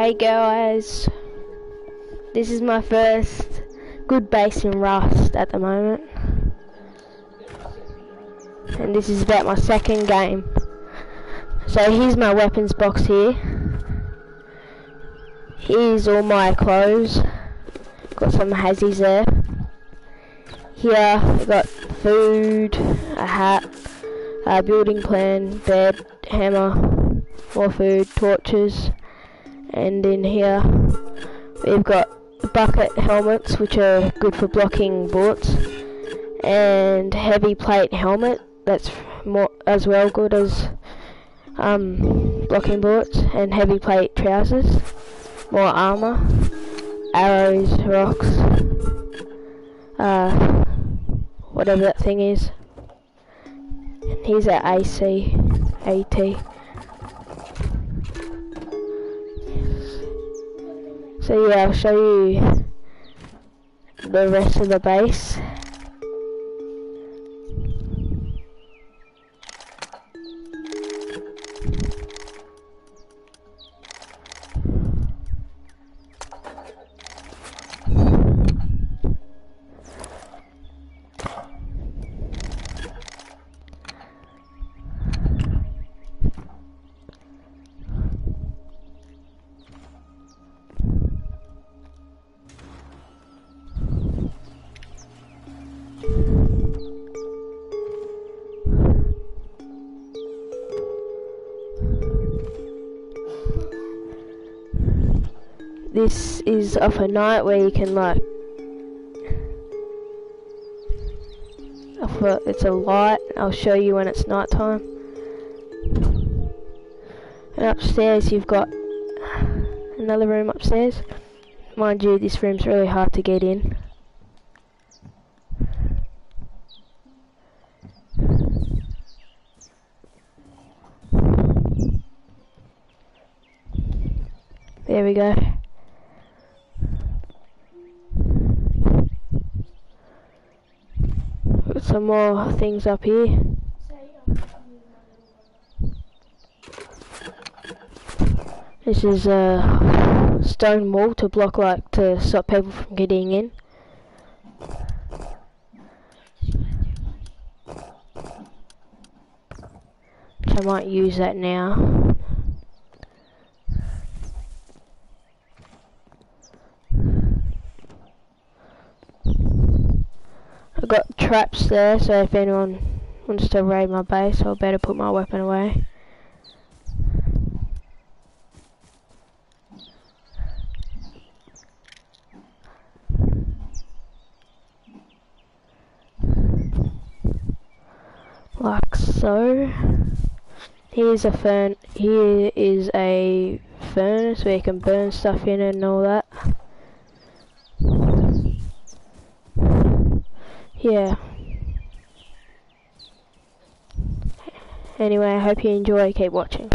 Hey guys, this is my first good base in Rust at the moment, and this is about my second game. So here's my weapons box here. Here's all my clothes. Got some hazzies there. Here I got food, a hat, a building plan, bed, hammer, more food, torches. And in here we've got bucket helmets, which are good for blocking bullets, and heavy plate helmet that's more as well good as blocking bullets, and heavy plate trousers, more armor, arrows, rocks, whatever that thing is. And here's our AT. So yeah, I'll show you the rest of the base. This is off a night where you can it's a light. I'll show you when it's night time. And upstairs you've got another room upstairs. Mind you, this room's really hard to get in. There we go. Got some more things up here. This is a stone wall to block, to stop people from getting in. Which I might use that now. I've got traps there, so if anyone wants to raid my base, I'll better put my weapon away. Like so. Here is a furnace where you can burn stuff in and all that. Yeah. Anyway, I hope you enjoy. Keep watching.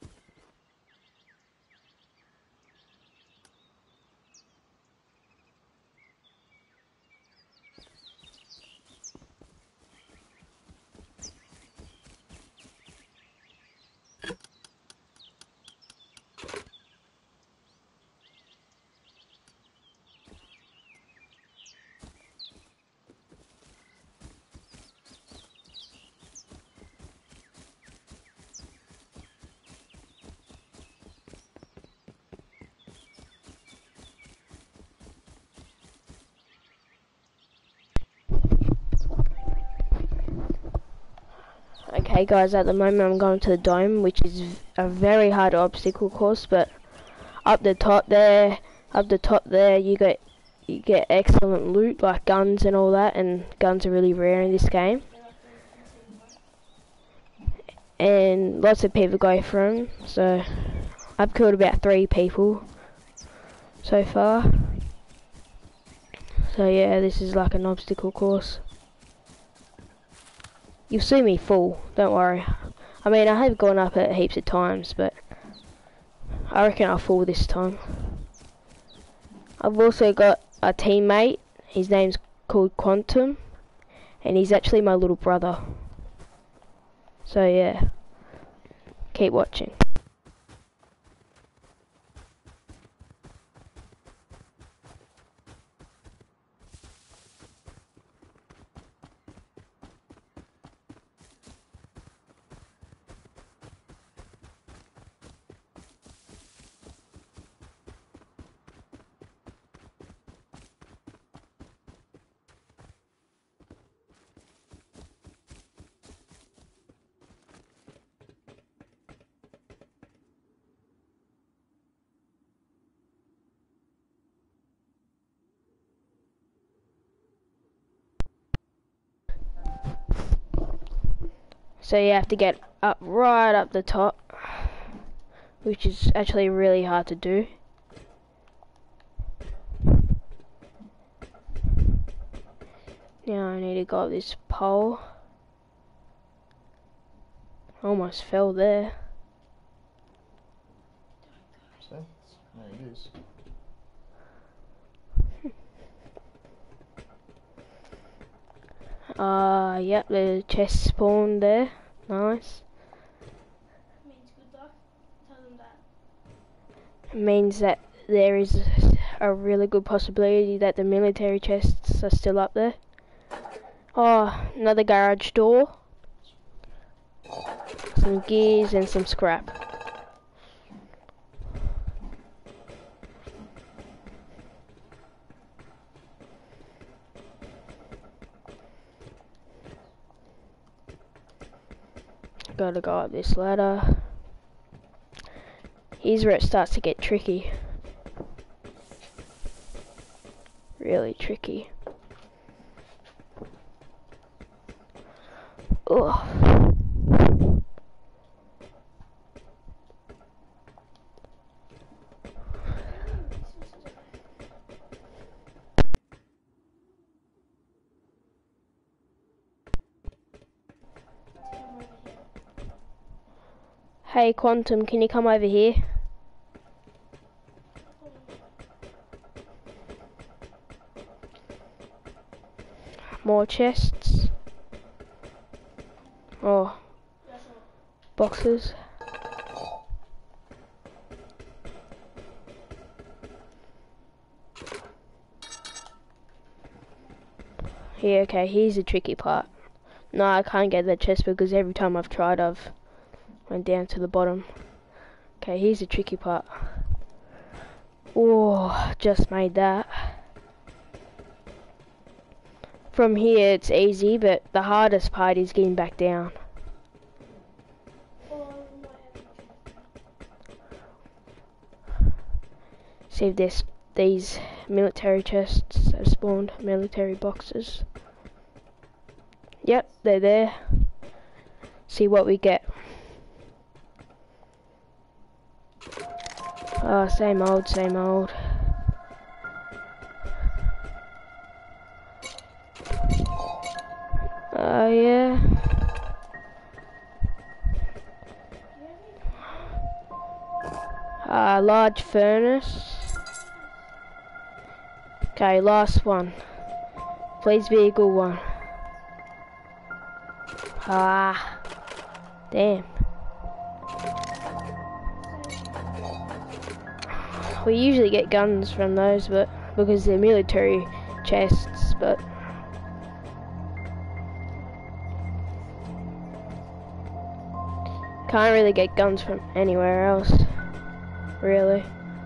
Okay guys, at the moment I'm going to the dome, which is a very hard obstacle course, but up the top there you get excellent loot, like guns and all that, and guns are really rare in this game. And lots of people go for them, so I've killed about 3 people so far. So yeah, this is like an obstacle course. You'll see me fall, don't worry. I mean, I have gone up it heaps of times, but I reckon I'll fall this time. I've also got a teammate, his name's called Quantum, and he's actually my little brother. So yeah, keep watching. So you have to get up right up the top, which is actually really hard to do. Now I need to go up this pole. Almost fell there. See? There it is. Yep, the chest spawned there. Nice. Means good luck. Tell them that. It means that there is a really good possibility that the military chests are still up there. Oh, another garage door. Some gears and some scrap. Gotta go up this ladder. Here's where it starts to get tricky. Really tricky. Ugh. Hey Quantum, can you come over here? More chests. Oh, boxes. Yeah, okay, here's the tricky part. No, I can't get that chest because every time I've tried I've went down to the bottom. Okay, here's the tricky part. Oh, just made that. From here it's easy, but the hardest part is getting back down. See if there's these military chests have spawned, military boxes. Yep, they're there. See what we get. Oh, same old, same old. Yeah. Large furnace. Okay, last one. Please be a good one. Damn. We usually get guns from those, but because they're military chests, but can't really get guns from anywhere else, really.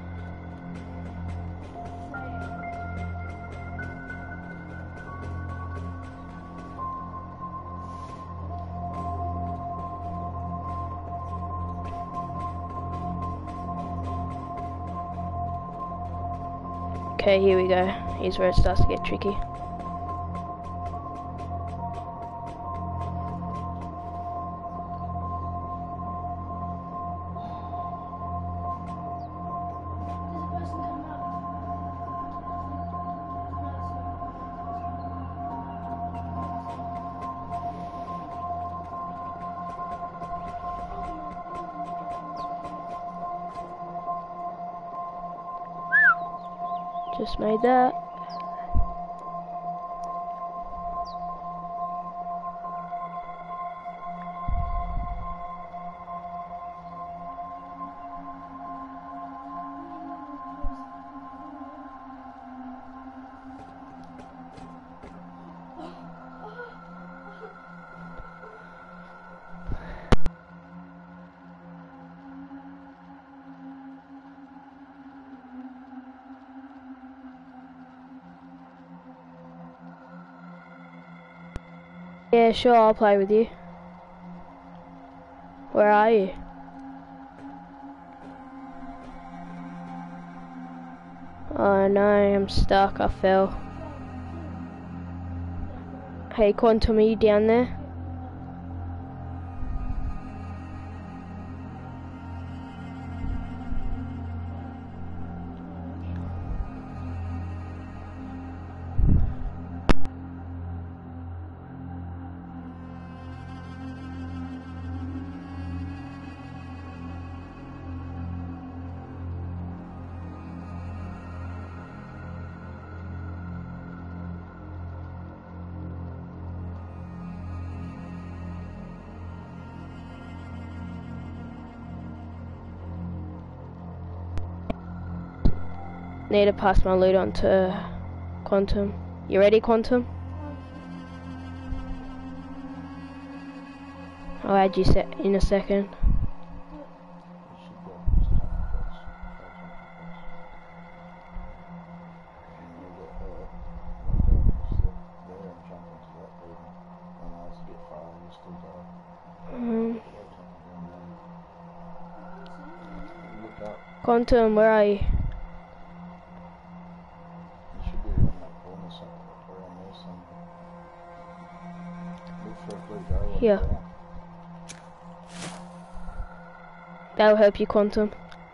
Okay, here we go. Here's where it starts to get tricky. Just made that. Yeah, sure, I'll play with you. Where are you? Oh no, I'm stuck, I fell. Hey Quantum, are you down there? Need to pass my loot on to Quantum. You ready, Quantum? I'll add you in a second. Quantum, where are you? You should be around that corner somewhere, around there somewhere. Look for a blue barrel. Here. That'll help you, Quantum.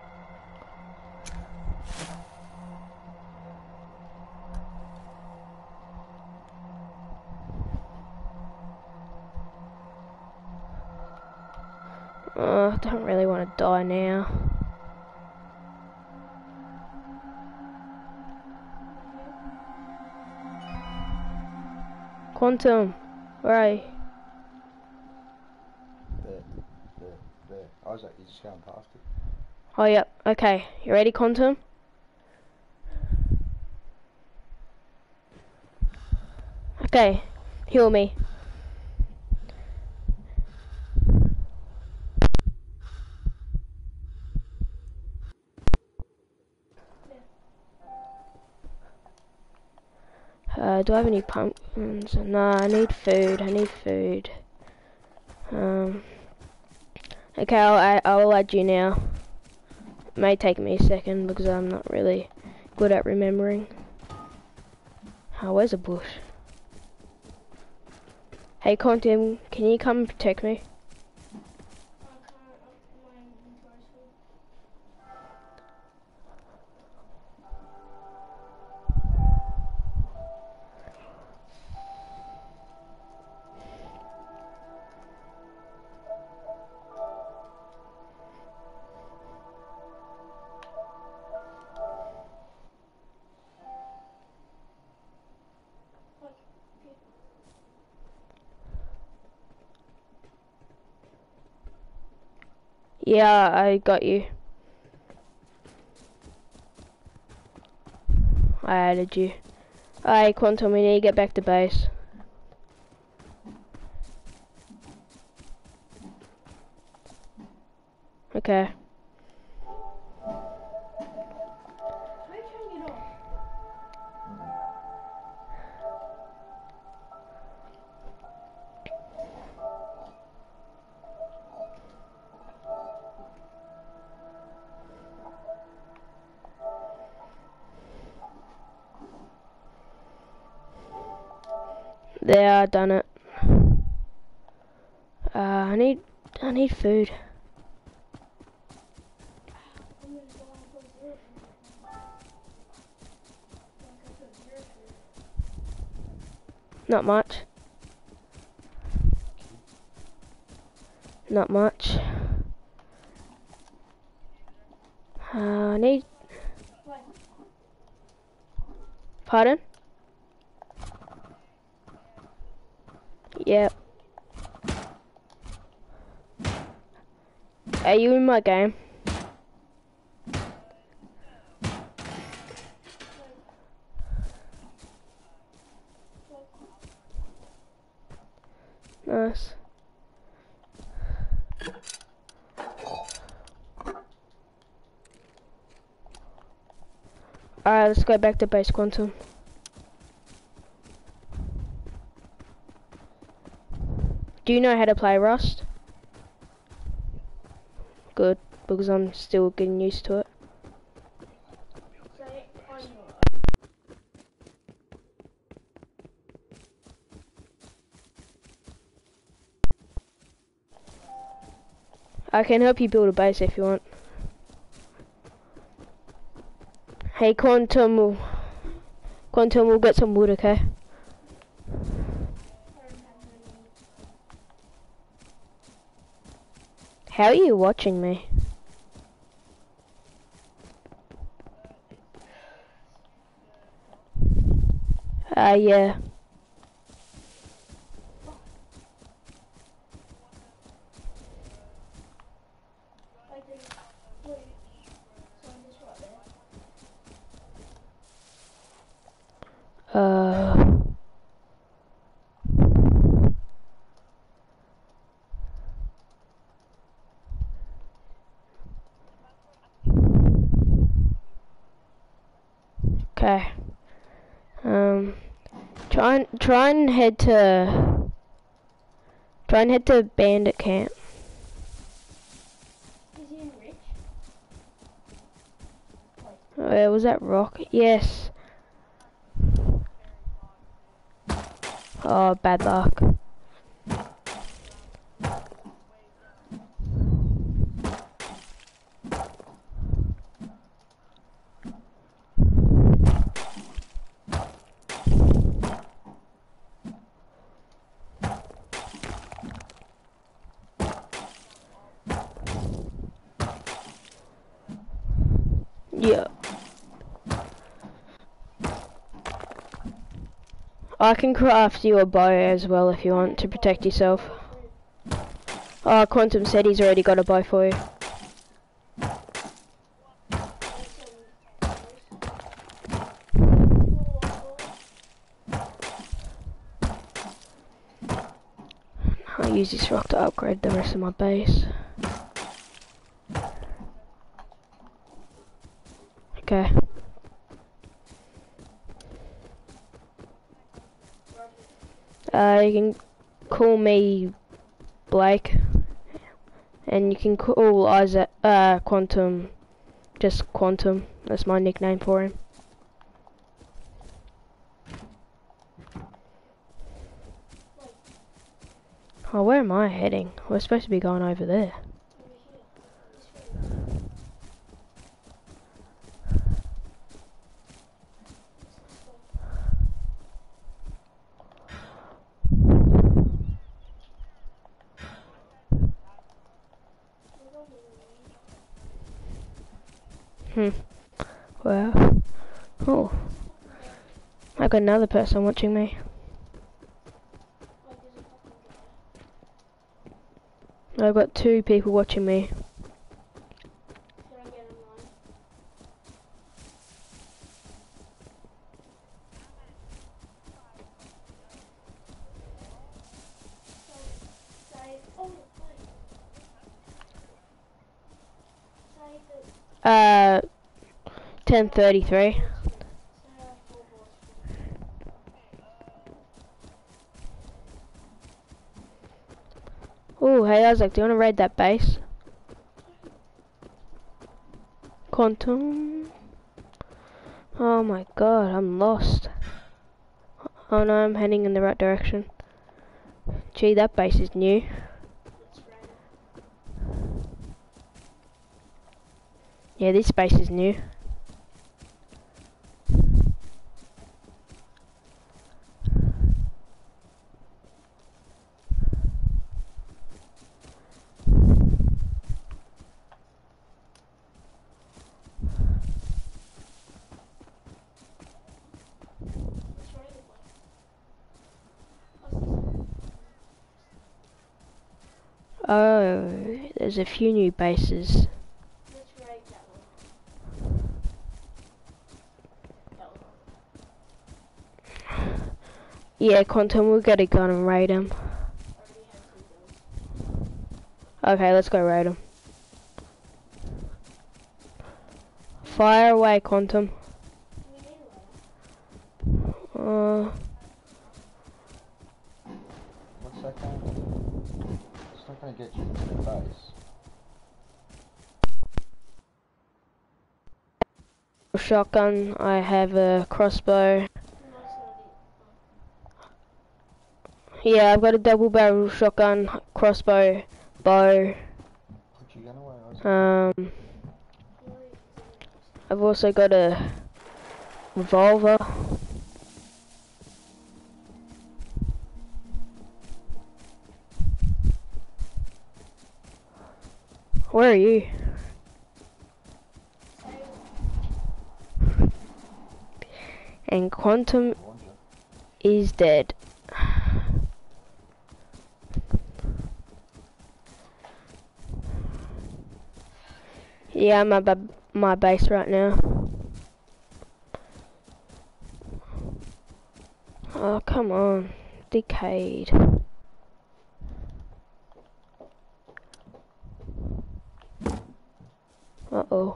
I don't really want to die now. Quantum, where are you? There. Isaac, you're just going past it. Oh, yep. Okay. You ready, Quantum? Okay. Heal me. Do I have any pumpkins? Nah, I need food. Okay, I'll add you now. It may take me a second because I'm not really good at remembering. Oh, where's a bush? Hey, Quantum, can you come and protect me? Yeah, I got you. I added you. Alright, Quantum, we need to get back to base. Okay. There, I done it. I need food. Not much. Not much. I need... Pardon? Yep. Are you in my game? Nice. Alright, let's go back to base, Quantum. Do you know how to play Rust? Good, because I'm still getting used to it. I can help you build a base if you want. Hey, Quantum, we'll get some wood, okay? How are you watching me? Yeah. Uh, okay. Try and head to Bandit Camp. Is he in Rich? Was that rock? Yes. Oh, bad luck. Yeah. I can craft you a bow as well if you want to protect yourself. Oh, Quantum said he's already got a bow for you. I'll use this rock to upgrade the rest of my base. Okay. You can call me Blake, and you can call Isaac, Quantum, just Quantum. That's my nickname for him. Oh, where am I heading? We're supposed to be going over there. Well, oh, I got another person watching me. I've got 2 people watching me. Uh, 10:33. Oh, hey Isaac, do you want to raid that base? Quantum. Oh my god, I'm lost. Oh no, I'm heading in the right direction. Gee, that base is new. Yeah, this base is new. Oh, there's a few new bases. Yeah, Quantum, we'll get a gun and raid him. Okay, let's go raid him. Fire away, Quantum. What's that going on? It's not going to get you into the base. Shotgun, I have a crossbow. Yeah, I've got a double barrel shotgun, crossbow, bow. Put your gun away, Isaac. I've also got a revolver. Where are you? And Quantum is dead. Yeah, I'm at my base right now. Oh, come on. Decayed. Uh-oh.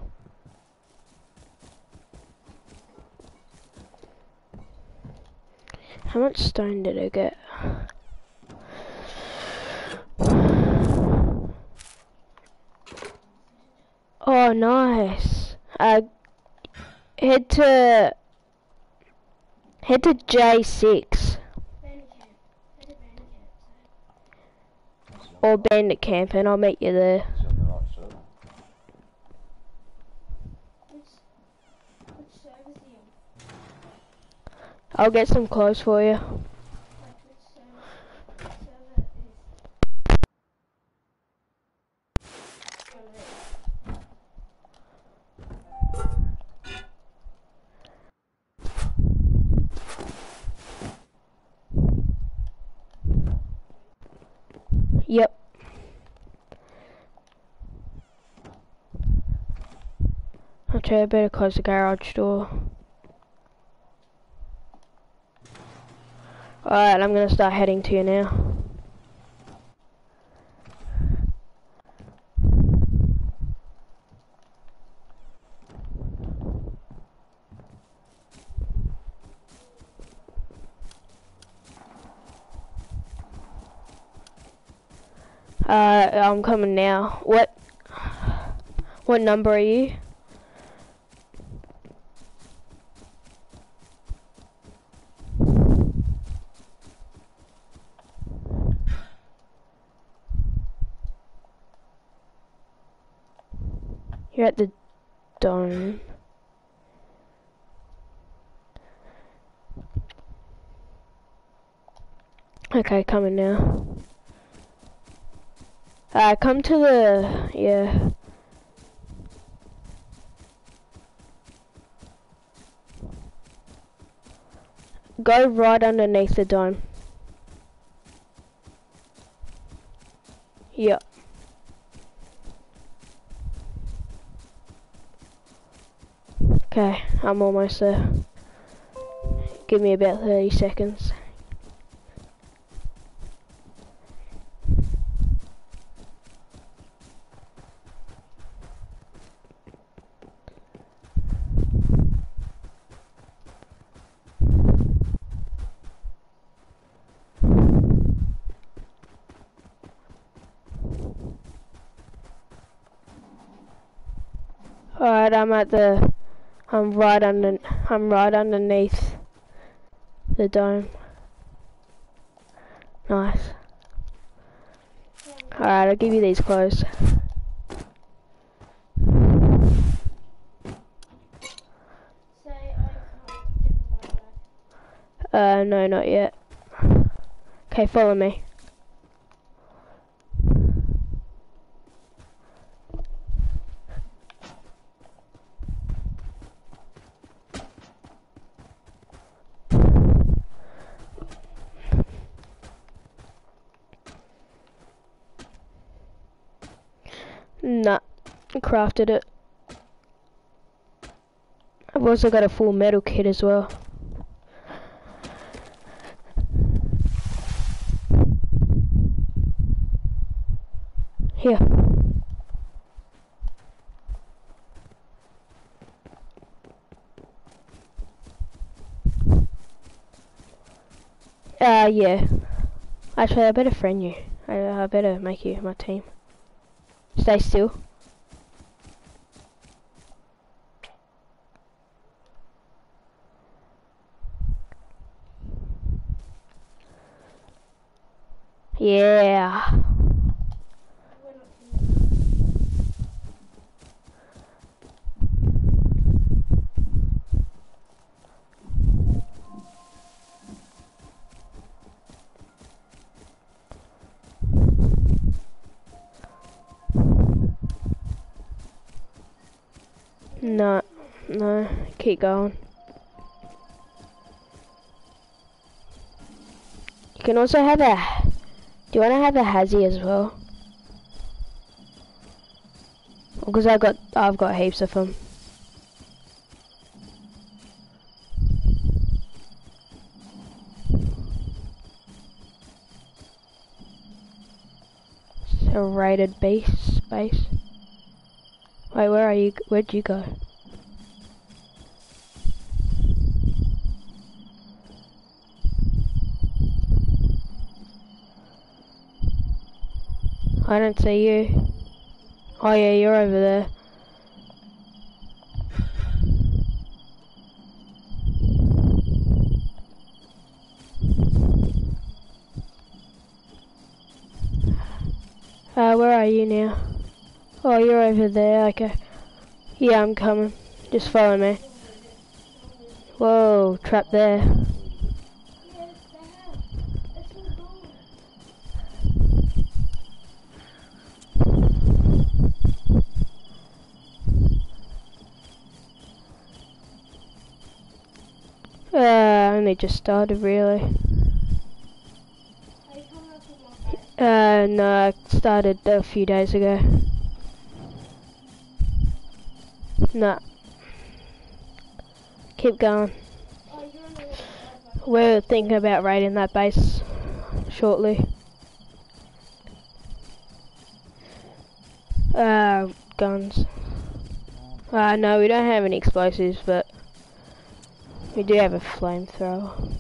How much stone did I get? Oh, nice. Head to J6 Bandit camp. Head to bandit camp. or Bandit Camp, and I'll meet you there. Is he on the right server? Which server's he on? I'll get some clothes for you. Like which server is on it? Yep. Okay, I better close the garage door. Alright, I'm gonna start heading to you now. I'm coming now. What number are you? You're at the dome. Okay, coming now. Come to the, yeah. Go right underneath the dome. Yep. Okay, I'm almost there. Give me about 30 seconds. Alright, I'm right underneath the dome. Nice. Alright, I'll give you these clothes. Say I can't get the money back. No, not yet. Okay, follow me. Nah, crafted it. I've also got a full metal kit as well. Here. Yeah. Actually, I better friend you. I better make you my team. Stay still. Yeah. We're not teaming. No, keep going. You can also have a, do you want to have a Hazzy as well? Because I've got heaps of them. A raided base. Wait, where are you? Where'd you go? I don't see you. Oh yeah, you're over there. Where are you now? Oh, you're over there, okay. Yeah, I'm coming. Just follow me. Whoa, trap there. Yes, they have. It's all gone. Only just started really. Are you coming up with my face? No, I started a few days ago. No. Keep going. Oh, you're on the other side. We're thinking about raiding that base shortly. Guns. No, we don't have any explosives, but we do have a flamethrower.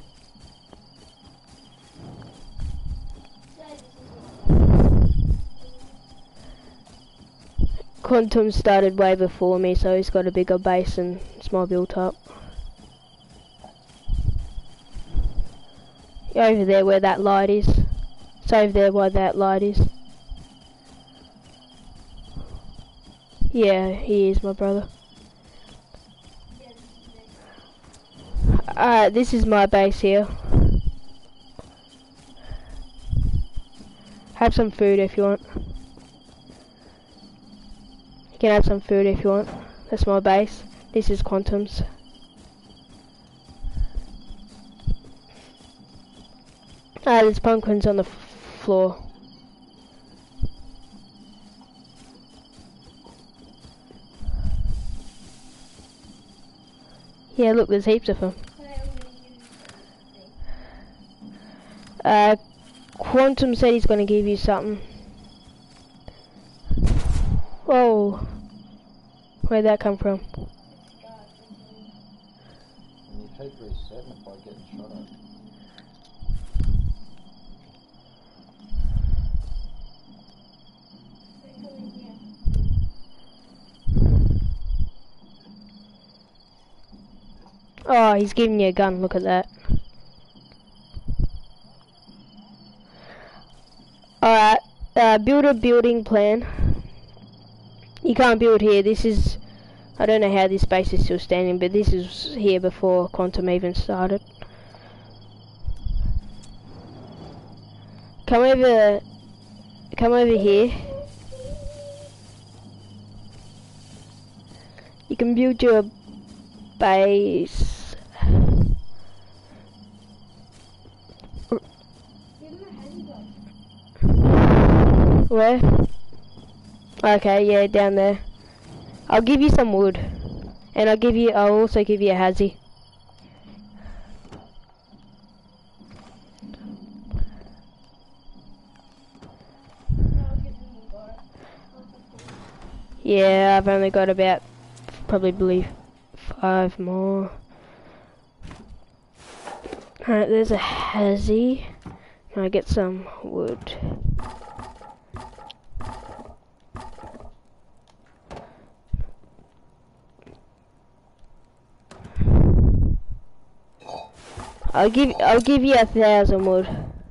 Quantum started way before me, so he's got a bigger base and it's more built up. Over there where that light is. It's over there where that light is. Yeah, he is my brother. Alright, this is my base here. Have some food if you want. You can have some food if you want. That's my base. This is Quantum's. There's pumpkins on the floor. Yeah, look, there's heaps of them. Quantum said he's gonna give you something. Whoa. Where'd that come from? And you keep resetting it by getting shot at. Oh, he's giving you a gun, look at that. Alright, build a building plan. You can't build here, this is... I don't know how this base is still standing, but this is here before Quantum even started. Come over here. You can build your base. Where? Okay, yeah, down there. I'll give you some wood. And I'll also give you a hazy. Yeah, I've only got about, probably 5 more. Alright, there's a hazy. Now I get some wood. I'll give you 1,000 wood.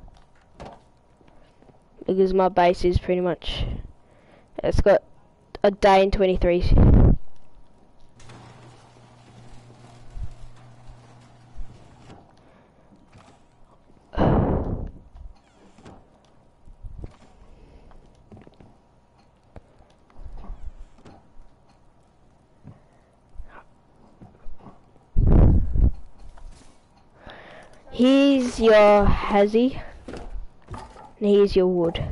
Because my base is pretty much, it's got a day and 23. Here's your hazy, and here's your wood.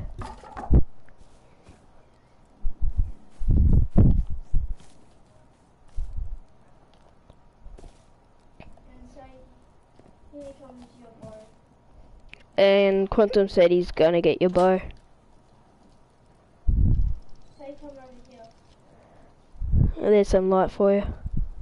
And Quantum said he's gonna get your bow. There's some light for you.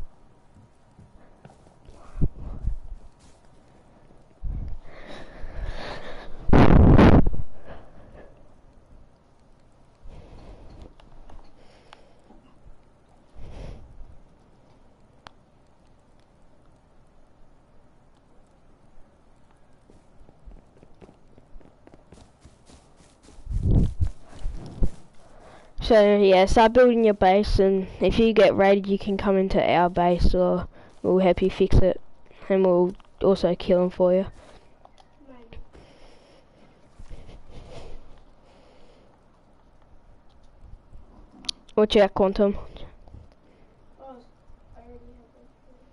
So yeah, start building your base, and if you get raided you can come into our base, or we'll help you fix it, and we'll also kill them for you. Maybe. Watch out, Quantum. Oh, I already have it.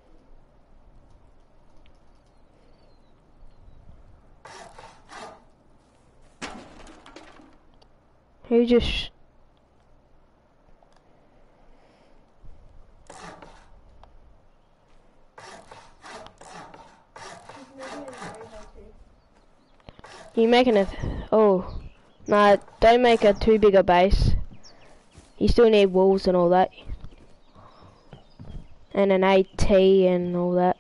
Who just... He's making it very hard to. You making a... Oh. Nah, don't make a too big a base. You still need walls and all that. And an AT and all that.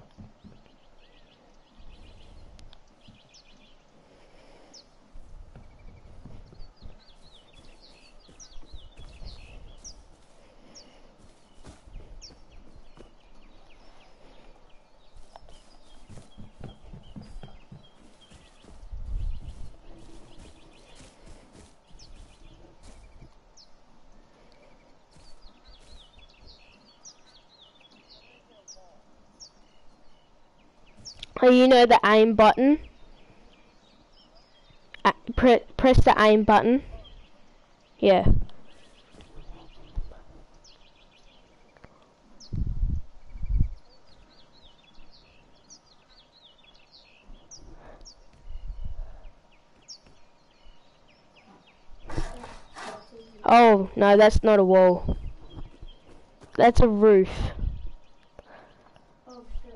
Oh, you know the aim button? Press the aim button. Yeah. Oh, no, that's not a wall. That's a roof. Oh, sure,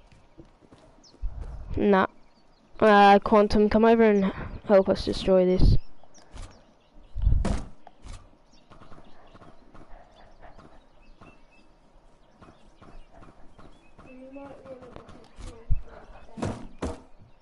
Nah. Quantum, come over and help us destroy this. you might want to protect your like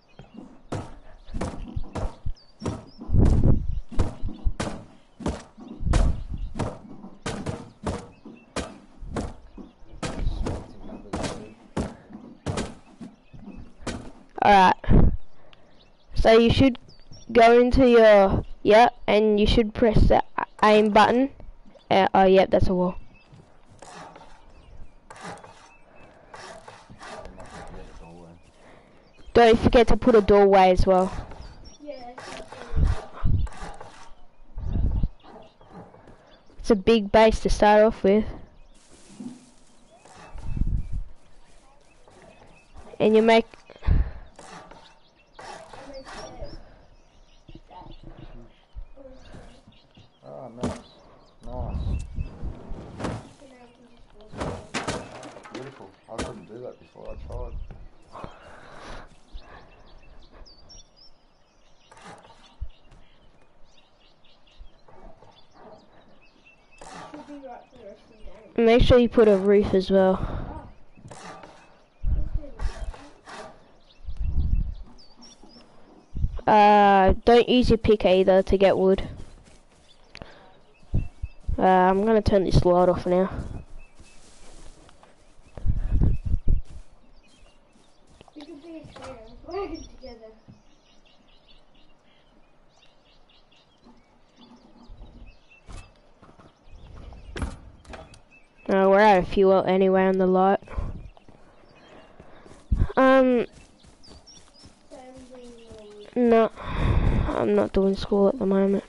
Alright. So you should go into your... Yeah, and you should press the aim button. Oh, yep, that's a wall. Don't forget to put a doorway as well. yeah. It's a big base to start off with. And you make... Oh, nice. Nice. Beautiful. I couldn't do that before. I tried. Should be right for the rest of the game. Make sure you put a roof as well. Don't use your pick either to get wood. I'm gonna turn this light off now. We could be a trio, working together. We're out of fuel anyway on the light. No, I'm not doing school at the moment.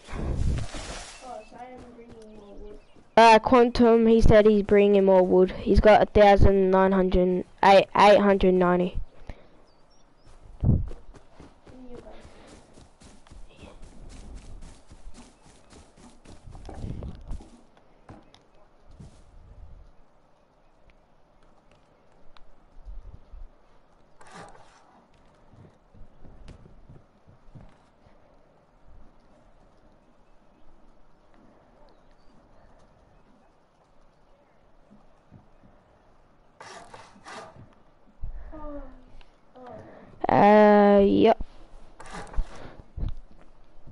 Quantum, he said he's bringing more wood. He's got 890.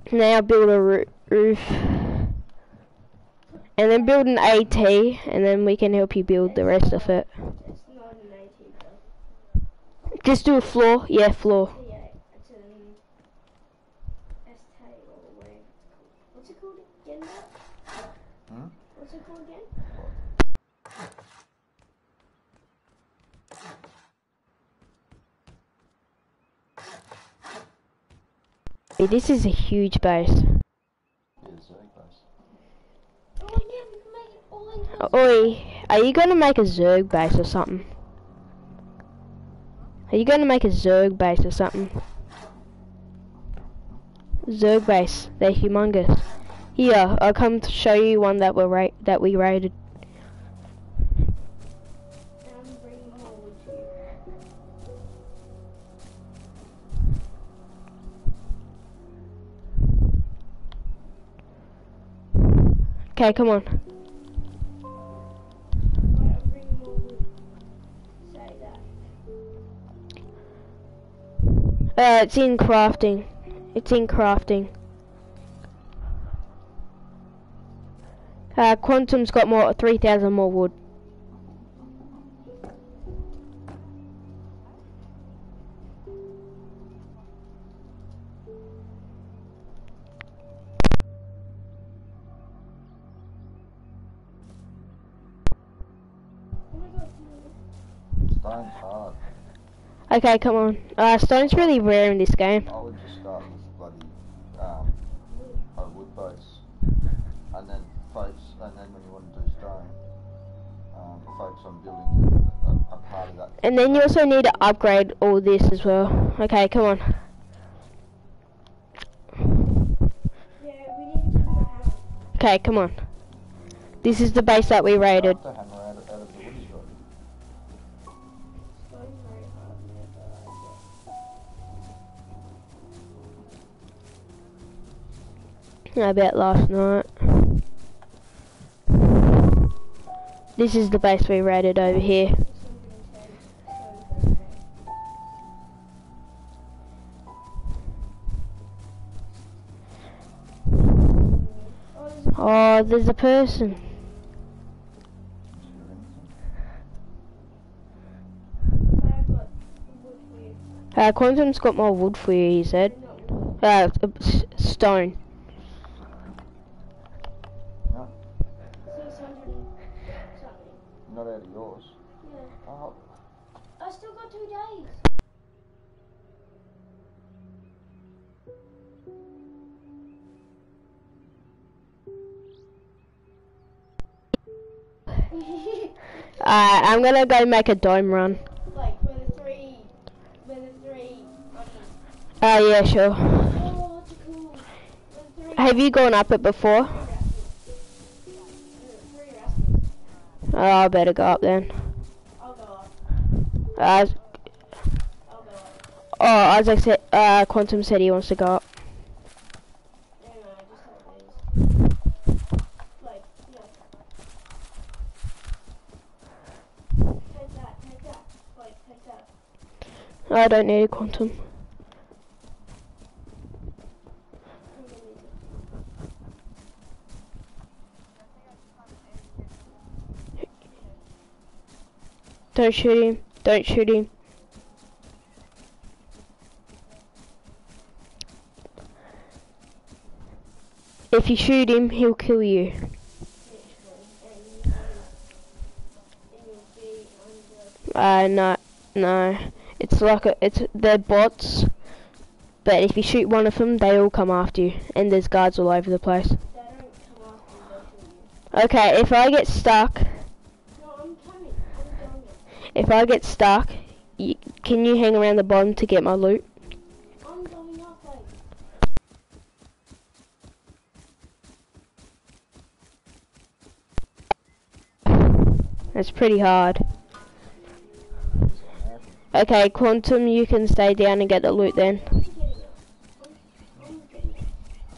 Now build a roof. And then build an AT, and then we can help you build the rest of it. It's not an AT though. Just do a floor. Yeah, floor. Yeah, it's an ST or whatever. What's it called again? Hmm? What's it called again? This is a huge base. Yeah, Zerg base. Oh yeah, we can make it all in. Oi, are you gonna make a Zerg base or something? Are you gonna make a Zerg base or something? Zerg base, they're humongous. Here, I'll come to show you one that we raided. I'm bringing more wood to you. Okay, come on. Wait, I'm bringing more wood. Say that. It's in crafting. It's in crafting. Quantum's got more, 3,000 more wood. Oh my god. Stone's hard. Okay, come on. Stone's really rare in this game. I would just start with bloody a wood base, and then when you want to do stone, focus on building a part of that. And then you also need to upgrade all this as well. Okay, come on. Yeah, we need to do a hammer. Okay, come on. This is the base that we raided. Have to hammer out of the wood he's got. Stone's very hard, never like it. I bet last night. This is the base we raided over here. 610 stone per day. Oh, there's a person. I've got wood for you. Quantum's got more wood for you, he said. Not wood. Stone. No, 600 and something. not out of yours. Yeah. Oh, I still got 2 days. I'm gonna go make a dome run. Like with the three onions. Yeah, sure. Oh, what's it called? With the three Have you gone up it before? three rascals. Oh, I better go up then. I'll go up. Uh, I'll go up. oh, Isaac said, Quantum said he wants to go up. No, just how it is. Like, no. Take that. Like, take that. I don't need a Quantum. I'm gonna need it. Don't shoot him. Don't shoot him. If you shoot him, he'll kill you. Literally. And you'll be under. No. It's like they're bots. But if you shoot one of them, they all come after you. And there's guards all over the place. They don't come after you, they'll shoot you. Okay, if I get stuck, No, I'm coming. I'm going. if I get stuck, can you hang around the bottom to get my loot? I'm going up, like. That's pretty hard. Okay, Quantum, you can stay down and get the loot then. I'm getting it. I'm getting it.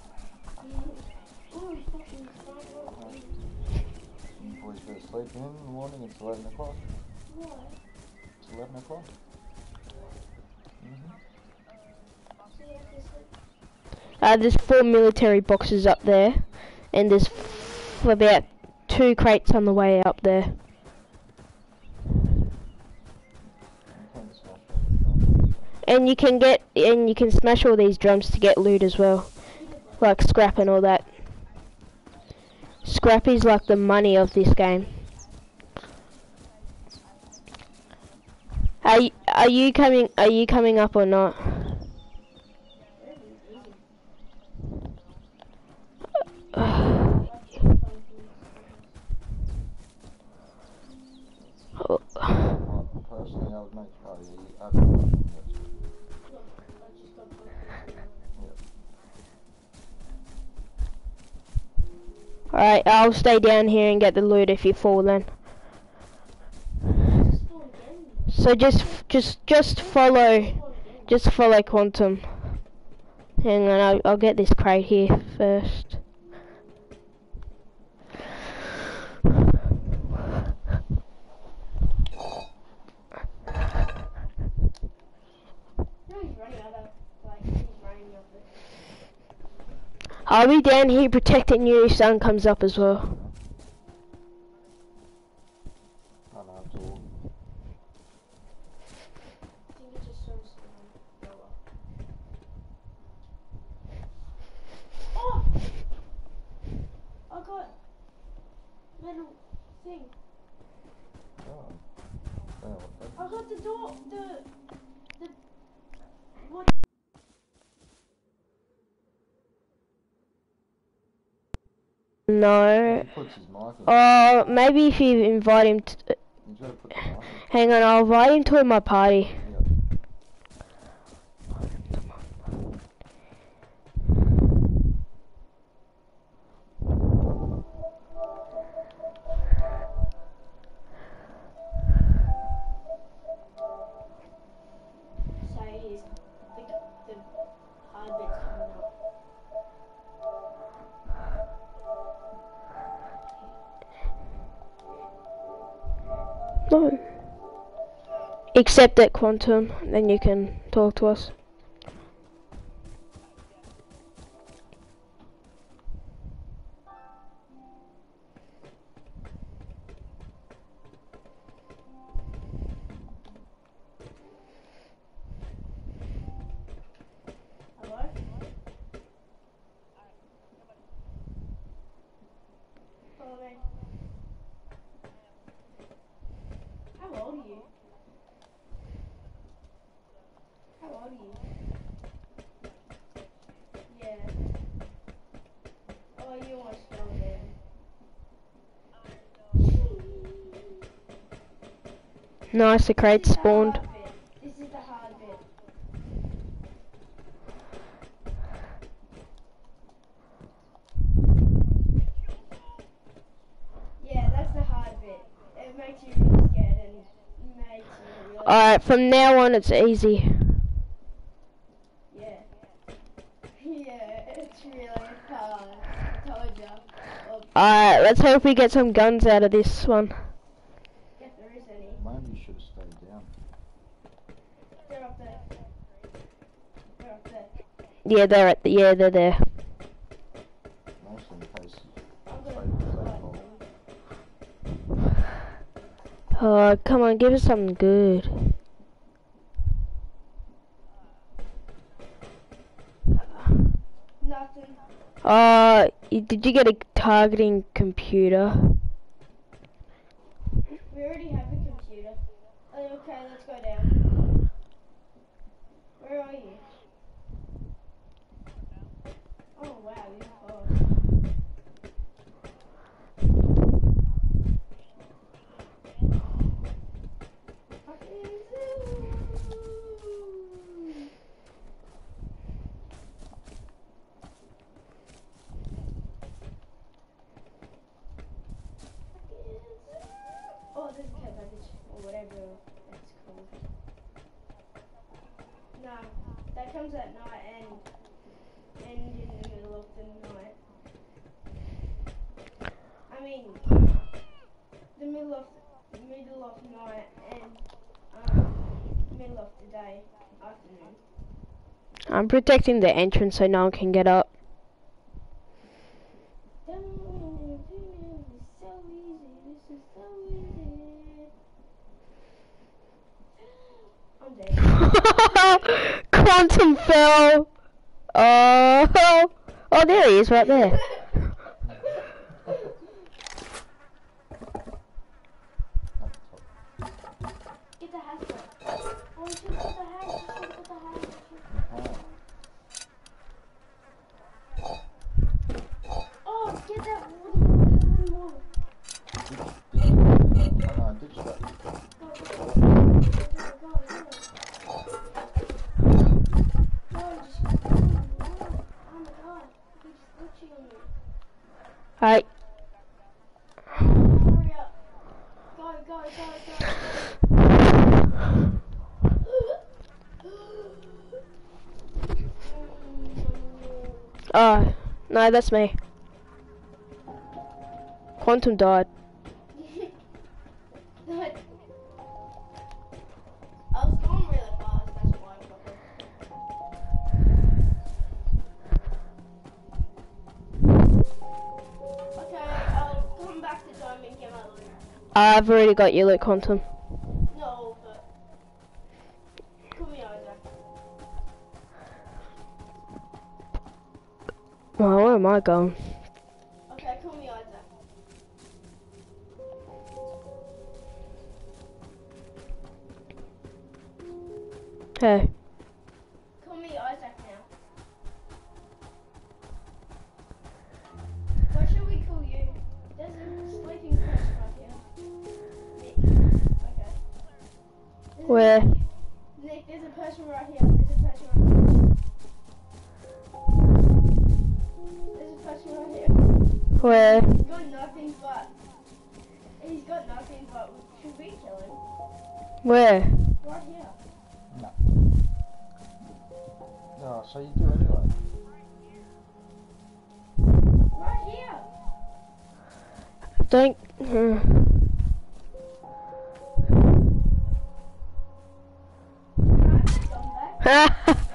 Oh, fucking fine. you boys better sleep in the morning. It's 11 o'clock. Why? It's 11 o'clock. So you have to sleep. There's 4 military boxes up there, and there's about 2 crates on the way up there. And you can smash all these drums to get loot as well, like scrap and all that. Scrap is like the money of this game. Are you coming up or not? Personally, I would make yeah. Alright, I'll stay down here and get the loot if you fall then. So just follow Quantum. Hang on, I'll get this crate here first. I'll be down here protecting you if sun comes up as well. I know, it's all. Oh! I got little thing. Oh. I got the door, what? No. He puts his mic in. Maybe if you invite him to... He's got to put the mic in. Hang on, I'll invite him to my party. Yeah. So he's the hard bit's coming up. No. Accept it, Quantum, then you can talk to us. Hello? Follow me. How old are you? How old are you? Yeah. Oh, you almost fell down. Nice, the crate This is the spawned. hard bit. This is the hard bit. Yeah, that's the hard bit. It makes you really scared and makes you really... Alright, from now on it's easy. Yeah. Yeah, it's really hard. I told ya. Well, Alright, let's hope we get some guns out of this one. if there is any. Maybe you should have stayed down. They're up there. They're up there. Yeah, they're there. Mostly in case I'm they gonna fall. Oh, come on, give us something good. Nothing. Did you get a targeting computer? We already have a computer. Oh, okay, let's go down. Where are you? Oh wow, you're far. Oh, there's a care package, or whatever it's called. No, that comes at night and in the middle of the night. I mean, the middle of night and middle of the day, afternoon. I'm protecting the entrance so no one can get up. This is so easy. This is so easy. I'm dead. Quantum fell. Oh, oh, there he is, right there. Get the hat back. Oh, you should put the hat. You should put the hat. Oh, get that wooden wall. Oh no, I did that. Alright. Hurry up. Go. Oh, no, that's me. Quantum died. I was going really fast, that's why. Okay, I'll come back to Dome and get my loot. I've already got you, loot, Quantum. No, but call me Isaac. Oh, where am I going? Okay, call me Isaac. Hey. Call me Isaac now. What should we call you? There's a sleeping person right here. Nick. Okay. Where? Nick, there's a person right here. There's a person right here. There's a person right here. Where? He's got nothing but. Should we kill him? Where? Right here. No, so you do anyway. Right here. Don't. Can I have that gun back?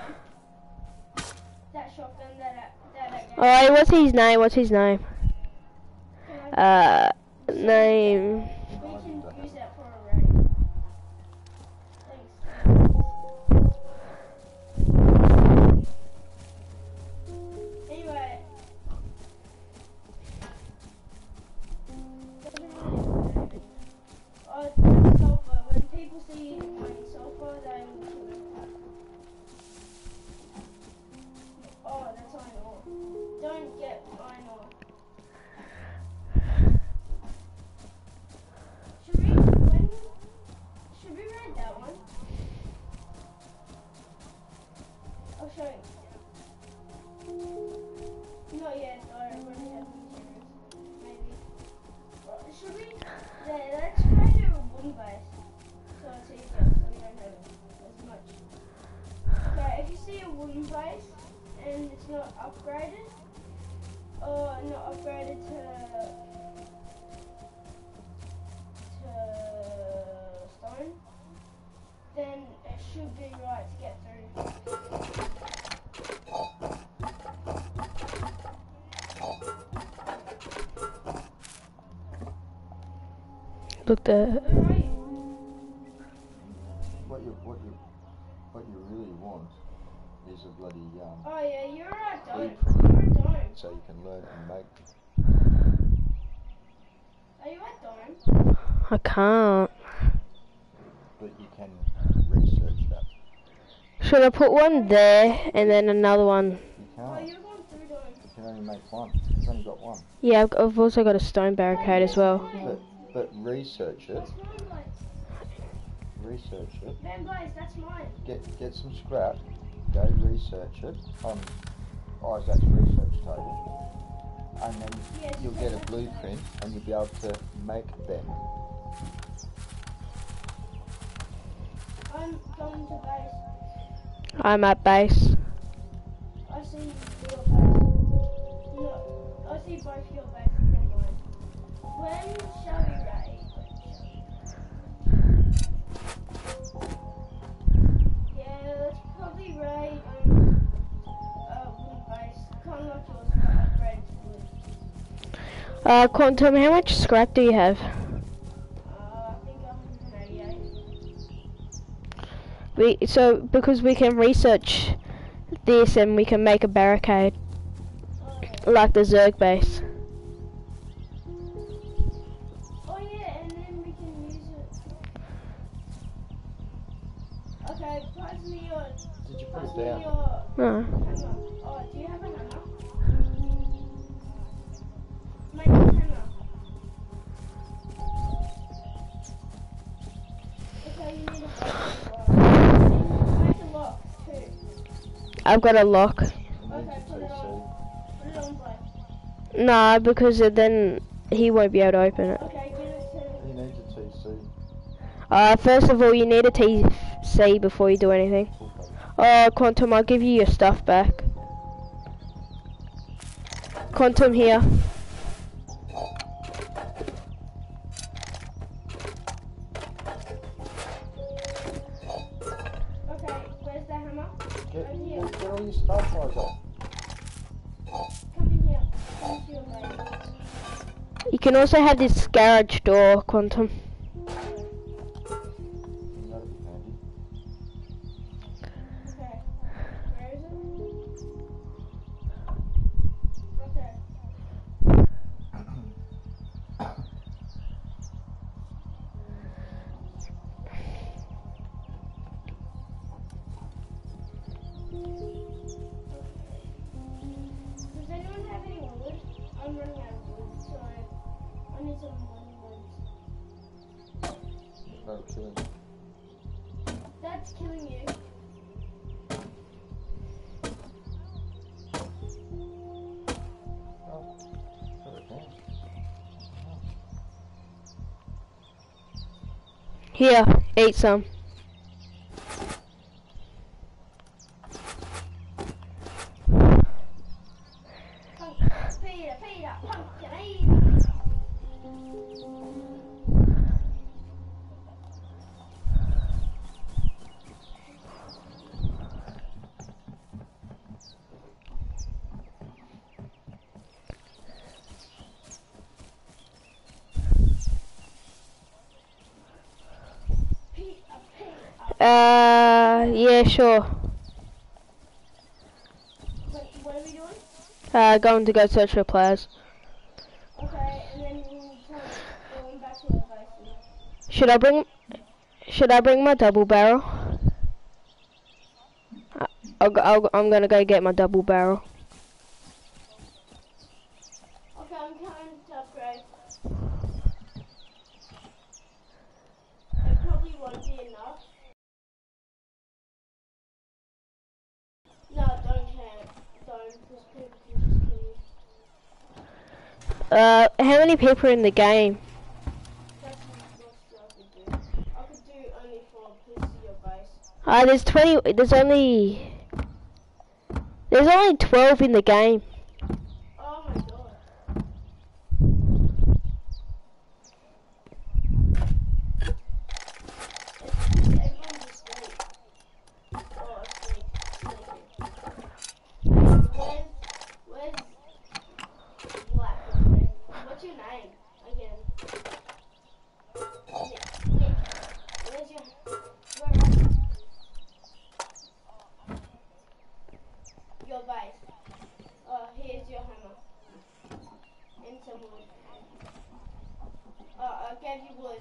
That shotgun that Oh, what's his name? What's his name? Can I Name. we can use that for a raid. Thanks. Anyway. Sulfur. When people see you playing sulfur, they will kill it. Oh, that's iron ore. Don't get iron ore. Should we raid that one? I'll show you. Not yet, I already have materials. Maybe. Well, should we? Yeah, let's raid a wooden base. So it's easier, so we don't have as much. Okay, if you see a wooden base and it's not upgraded, or not upgraded to stone, then it should be right to get through. Look there. Where are you? What you really want is a bloody Oh yeah, you're right, don't. blueprint, You're at Dome. so you can learn and make. Are you at Dome? I can't. But you can research that. Should I put one there and then another one? You Oh, can't. you're going through Dome. You can only make one. You've only got one. Yeah, I've also got a stone barricade as well. But research it. That's mine, Blaze. Research it. Man, Blaze, that's mine. Get some scrap. Go research it on Isaac's research table, and then Yes, you'll get a blueprint, and you'll be able to make them. I'm going to base. I'm at base. I see your base. No, I see both your bases and mine. When shall we raid? Yeah, let's probably raid unlock yours, but upgrade to wood. Quantum, how much scrap do you have? I think 188. Because we can research this and we can make a barricade, Oh. like the Zerg base. Oh yeah, and then we can use it. Okay, pass me your. Did you put Pass it me down? your No. hammer. Oh, do you have a hammer? Make a hammer. Okay, you need a block. Make a lock too. I've got a lock. You need Okay, your put it TC. on. Put it on, boy. Nah, because then he won't be able to open it. Okay, give it to. You need your TC. First of all, you need a TC before you do anything. Okay. Quantum, I'll give you your stuff back. Quantum here. Okay, where's the hammer? Get, Right here. get all your stuff, Isaac. Come in here. Come to your base. You can also have this garage door, Quantum. That'll be handy. Okay. Where is it? Okay. Does anyone have any wood? I'm running out of wood, so I need some more wood. That'll kill him. That's killing you. Oh, put it down. Here, eat some. Peter, pumpkin eater. Yeah, sure. What are we doing? Going to go search for players. Okay, and then we'll go back to our base. Should I bring my double barrel? I'm gonna go get my double barrel. Okay, I'm coming to upgrade. It probably won't be enough. No, don't camp. Don't, because people can just kill you. How many people are in the game? That's what I could do. I could do only 4 pieces of your base. There's 20. There's only 12 in the game. Oh my god. Everyone's asleep. Oh, asleep. Where's Black? What's your name again? Nick. Where's your? Where are you? Your base. Oh, here's your hammer. And some wood. Oh, I gave you wood.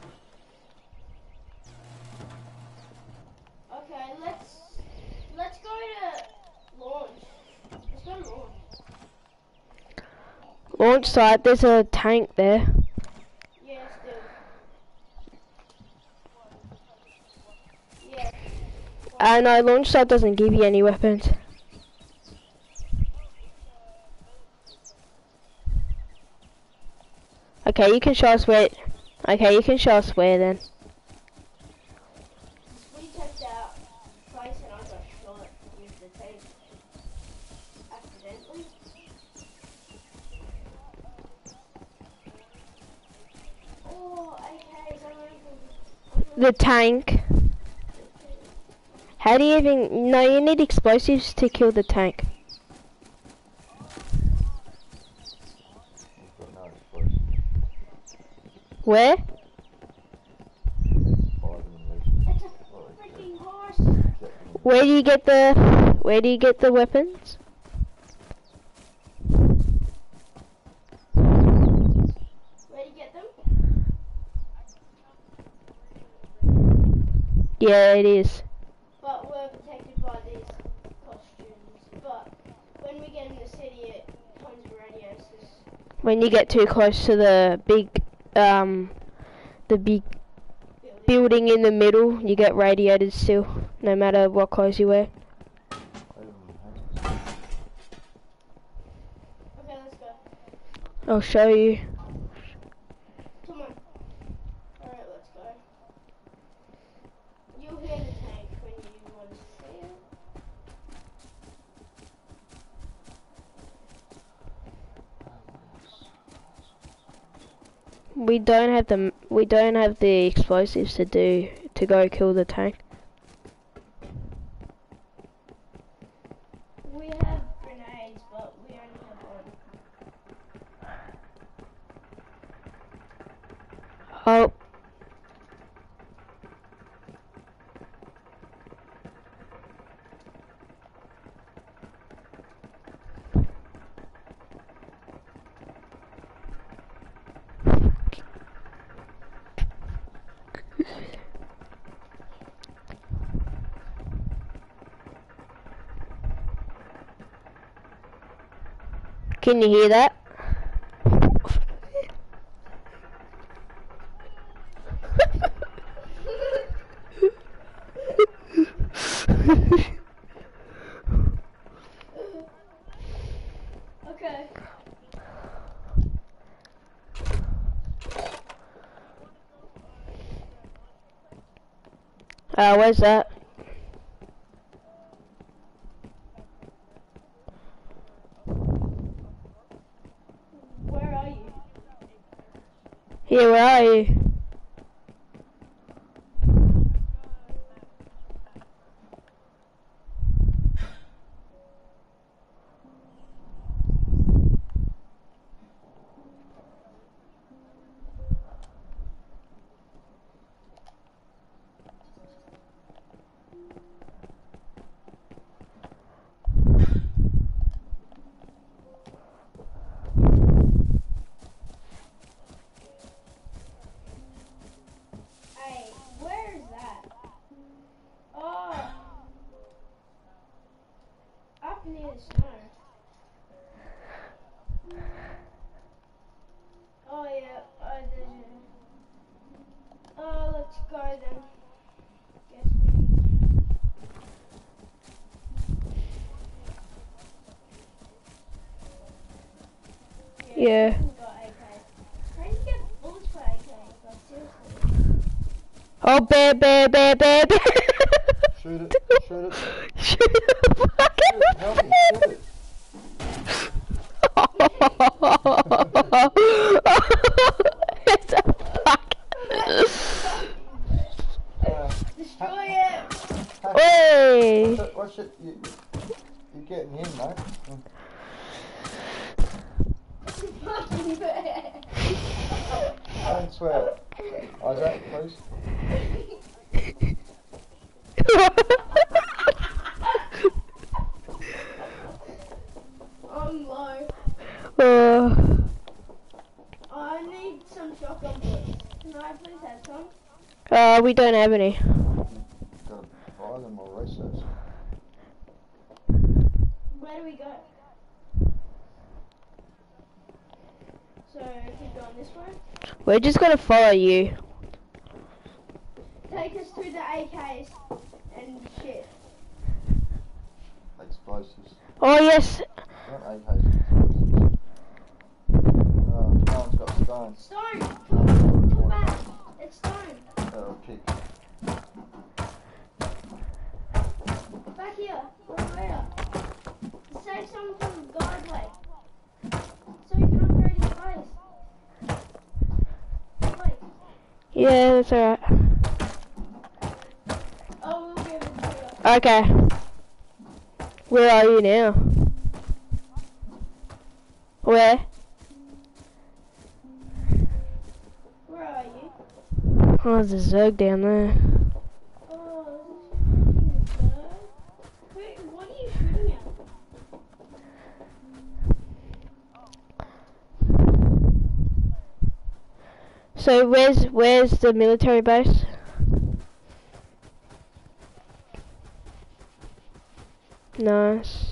Okay, let's go to launch. Let's go to launch. Launch site. There's a tank there. Yeah, still. Yeah. No, launch site doesn't give you any weapons. Okay, you can show us where. Okay, you can show us where then. We checked out the place and I got shot with the tank accidentally. Oh, okay, The tank. How do you even? No, you need explosives to kill the tank. Where? Buy them and It's a Well, freaking horse. get them. Where do you get the weapons? Where do you get them? Yeah, it is. But we're protected by these costumes. But when we get in the city, it comes with radios. When you get too close to the big Building. building in the middle, you get radiated still, no matter what clothes you wear. Okay, let's go. I'll show you. Come on. Alright, let's go. You'll hear the tank when you want to see it. We don't have the explosives to go kill the tank. We have grenades, but we only have one. Oh. Can you hear that? Okay. Where's that? Where are you? Here, where are you? Hey, where is that? Oh. Up near the snow. Oh yeah, oh, let's go then. Guess we... Yeah. Got AKs. How do you get bullets for AKs? Like, seriously. Oh, bear. Shoot it. Shoot it. Shoot it. Help me. Shoot it. It's a fuck. Destroy it! Hey. What's it? You're getting in, mate. Fucking bear! Don't swear. Isaac, please. I'm low. I need some shotgun bullets. Can I please have some? We don't have any. Gotta buy them or race those. Where do we go? So, keep going this way. We're just gonna follow you. Take us to the AKs and shit. Explosives. Oh yes. Not AKs, explosives. Oh, no one's got stones. Stone! Come back! It's stone! A pick. Back here! Where? Save some from the guardway. So we can upgrade his base. Wait. Yeah, that's alright. Oh, we'll give it to you. Okay. Where are you now? Where? Where are Oh, there's a Zerg down there. Oh, this is freaking good. Wait, what are you shooting at? So where's the military base? Nice.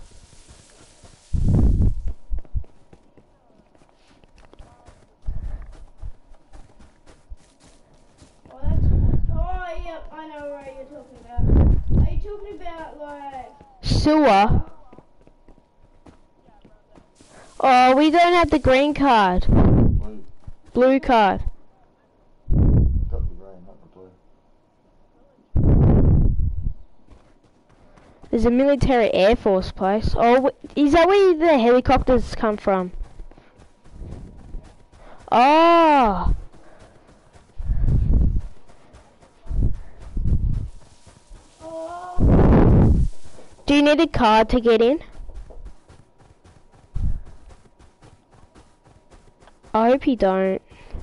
Oh, that's cool. Oh, yep, I know what you're talking about. Are you talking about, like... Sewer. Oh, we don't have the green card. Blue. Blue card. Got the green, not the blue. There's a military air force place. Oh, is that where the helicopters come from? Oh. Oh, Do you need a card to get in? I hope you don't.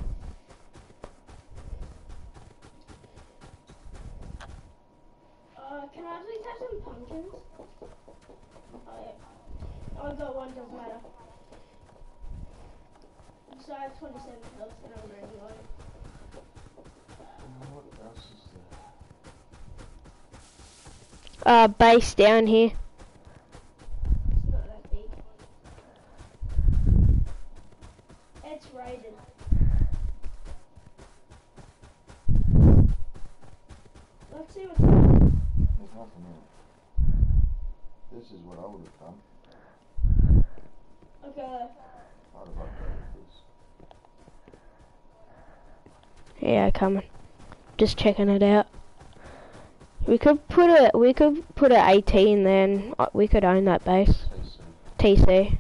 can I please have some pumpkins? Oh, yeah. I got one, doesn't matter. So I have 27 health and I'm ready on it. What else is there? Base down here. It's not that big. It's raided. Let's see what's happening. There's nothing in it. This is what I would have done. Okay. I'd have upgraded this. Yeah, coming. Just checking it out. We could put a AT in there and we could own that base. TC. TC.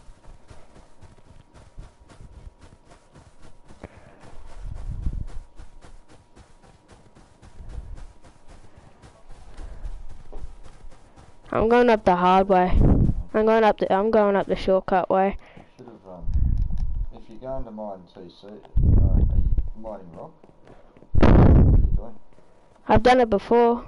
I'm going up the hard way. I'm going up the shortcut way. Should have, if you're going to mine TC, are you mining rock? What are you doing? I've done it before.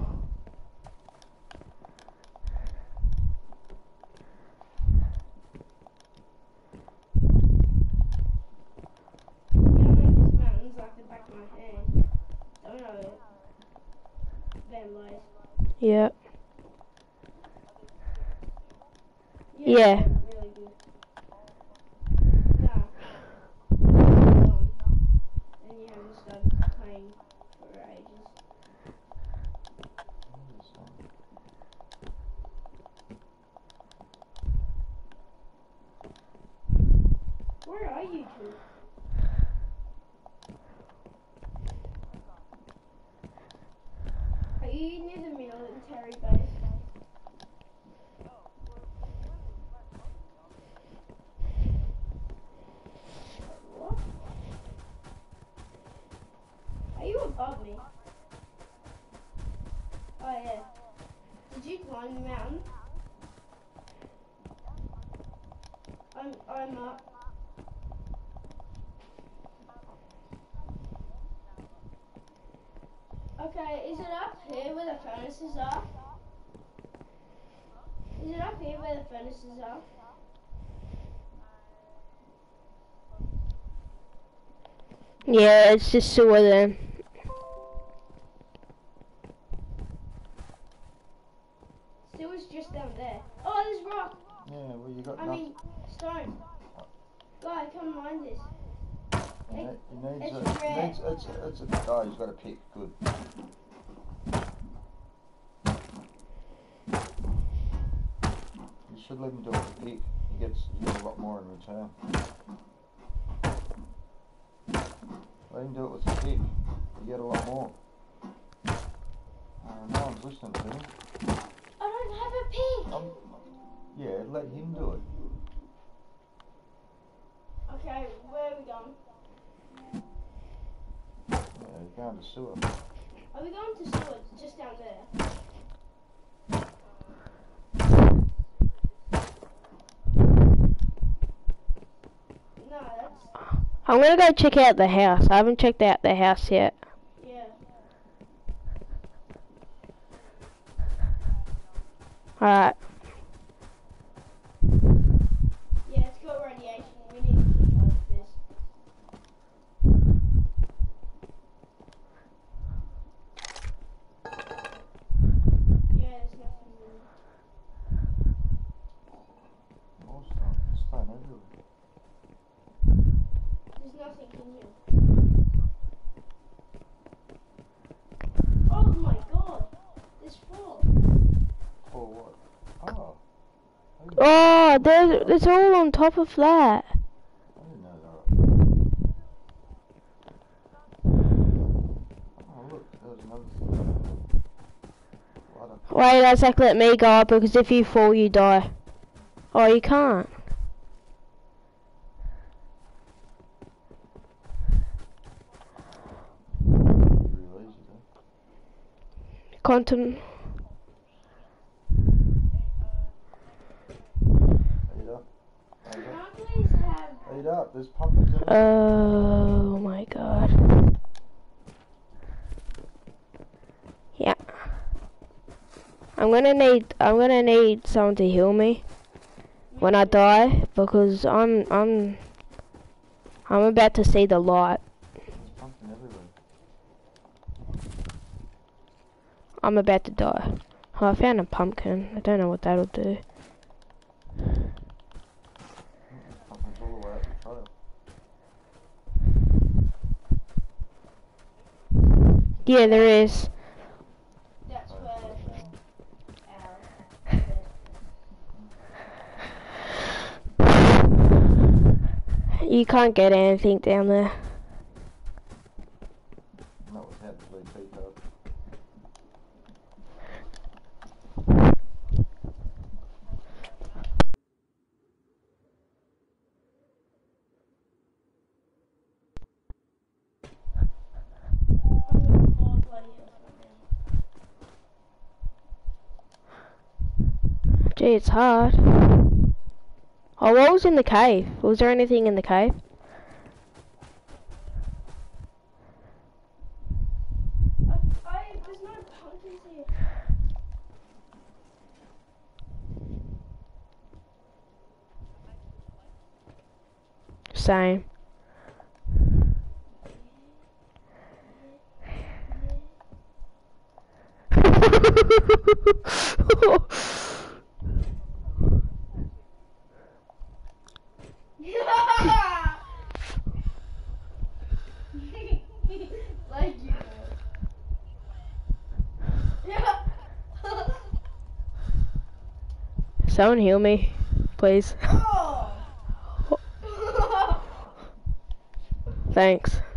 Yeah, I know this mountain's like the back of my hand. Don't know it. Van lies. Yep. Yeah. Yeah. Really good. Nah. And you haven't started playing for ages. Where are you two? Are you near the military base? What? Are you above me? Oh yeah. Did you climb the mountain? I'm up. Okay, is it up here where the furnaces are? Is it up here where the furnaces are? Yeah, it's just sewer then. Still is just down there. Oh, there's rock. Yeah, well you got I nothing. mean, stone. Guy, come mine this. You need it's to, rare. it's a guy who's got a pick, good. You should let him do it with a pick. You get a lot more in return. Let him do it with a pick. You get a lot more. No one's listening to him. I don't have a pig. Yeah, let him do it. Okay, where are we going? Yeah, you're going to sewer. Are we going to sewer just down there? No, that's... I'm gonna go check out the house. I haven't checked out the house yet. Alright. Yeah, it's got radiation. We need to keep up with this. Yeah, there's nothing really. More stuff. It's stone everywhere. There's nothing in here. Oh my god! There's 4. For what? Oh. Oh, it's all on top of that. I didn't know that. Oh look, there was another thing. Ladder. Wait, Isaac, let me go up because if you fall, you die. Oh, you can't. You're real easy though. Quantum. Eat up. Can I please have... Eat up, there's pumpkins everywhere. Oh my god. Yeah. I'm gonna need someone to heal me when I die because I'm about to see the light. There's pumpkin everywhere. I'm about to die. Oh, I found a pumpkin. I don't know what that'll do. Pumpkins all the way up the trail. Yeah, there is. That's Oh, where... You can't get anything down there. Not without the VP card. Oh, bloody hell. Gee, it's hard. Oh, what was in the cave? Was there anything in the cave? There's no pumpkins here. Same. Like you. Yeah. Someone heal me, please. Oh. Thanks.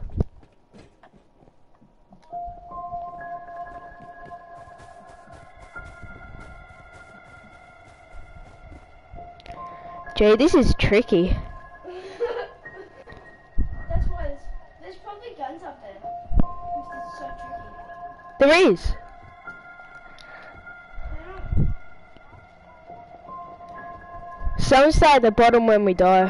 Gee, this is tricky. That's why there's probably guns up there. This is so tricky. There is. Some stay at the bottom when we die.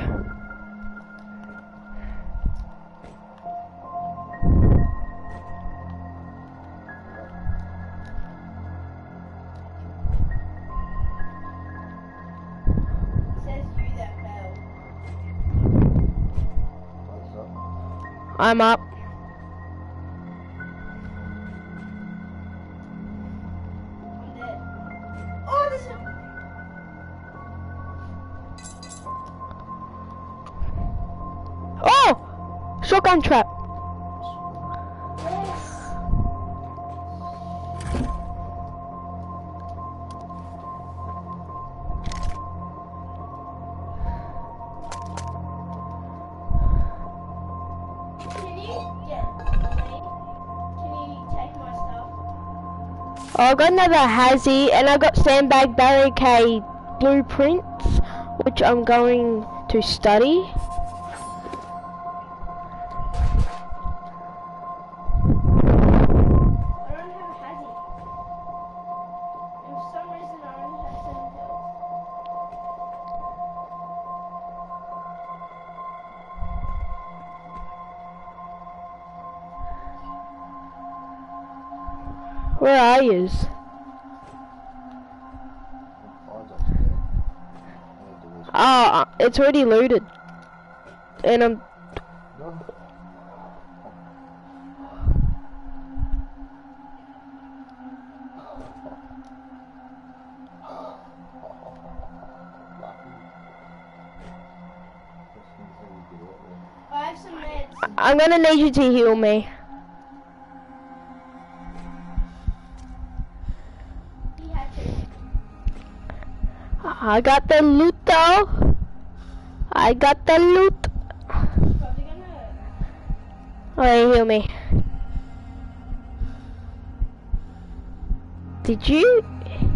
It says you that fell. What's up? I'm up. I'm dead. Oh, this is... Oh! Shotgun trap. Yes. Can you get me? Can you take my stuff? Oh, I got another hazy, and I got sandbag barricade blueprints, which I'm going to study. I don't have a hazy. And for some reason I only have 7 pills. Where are yous? Oh, it's already looted. And I'm... No. I have some meds. I'm gonna need you to heal me. He had to. I got the loot though. I got the loot. He's probably gonna. Alright, heal me. Did you?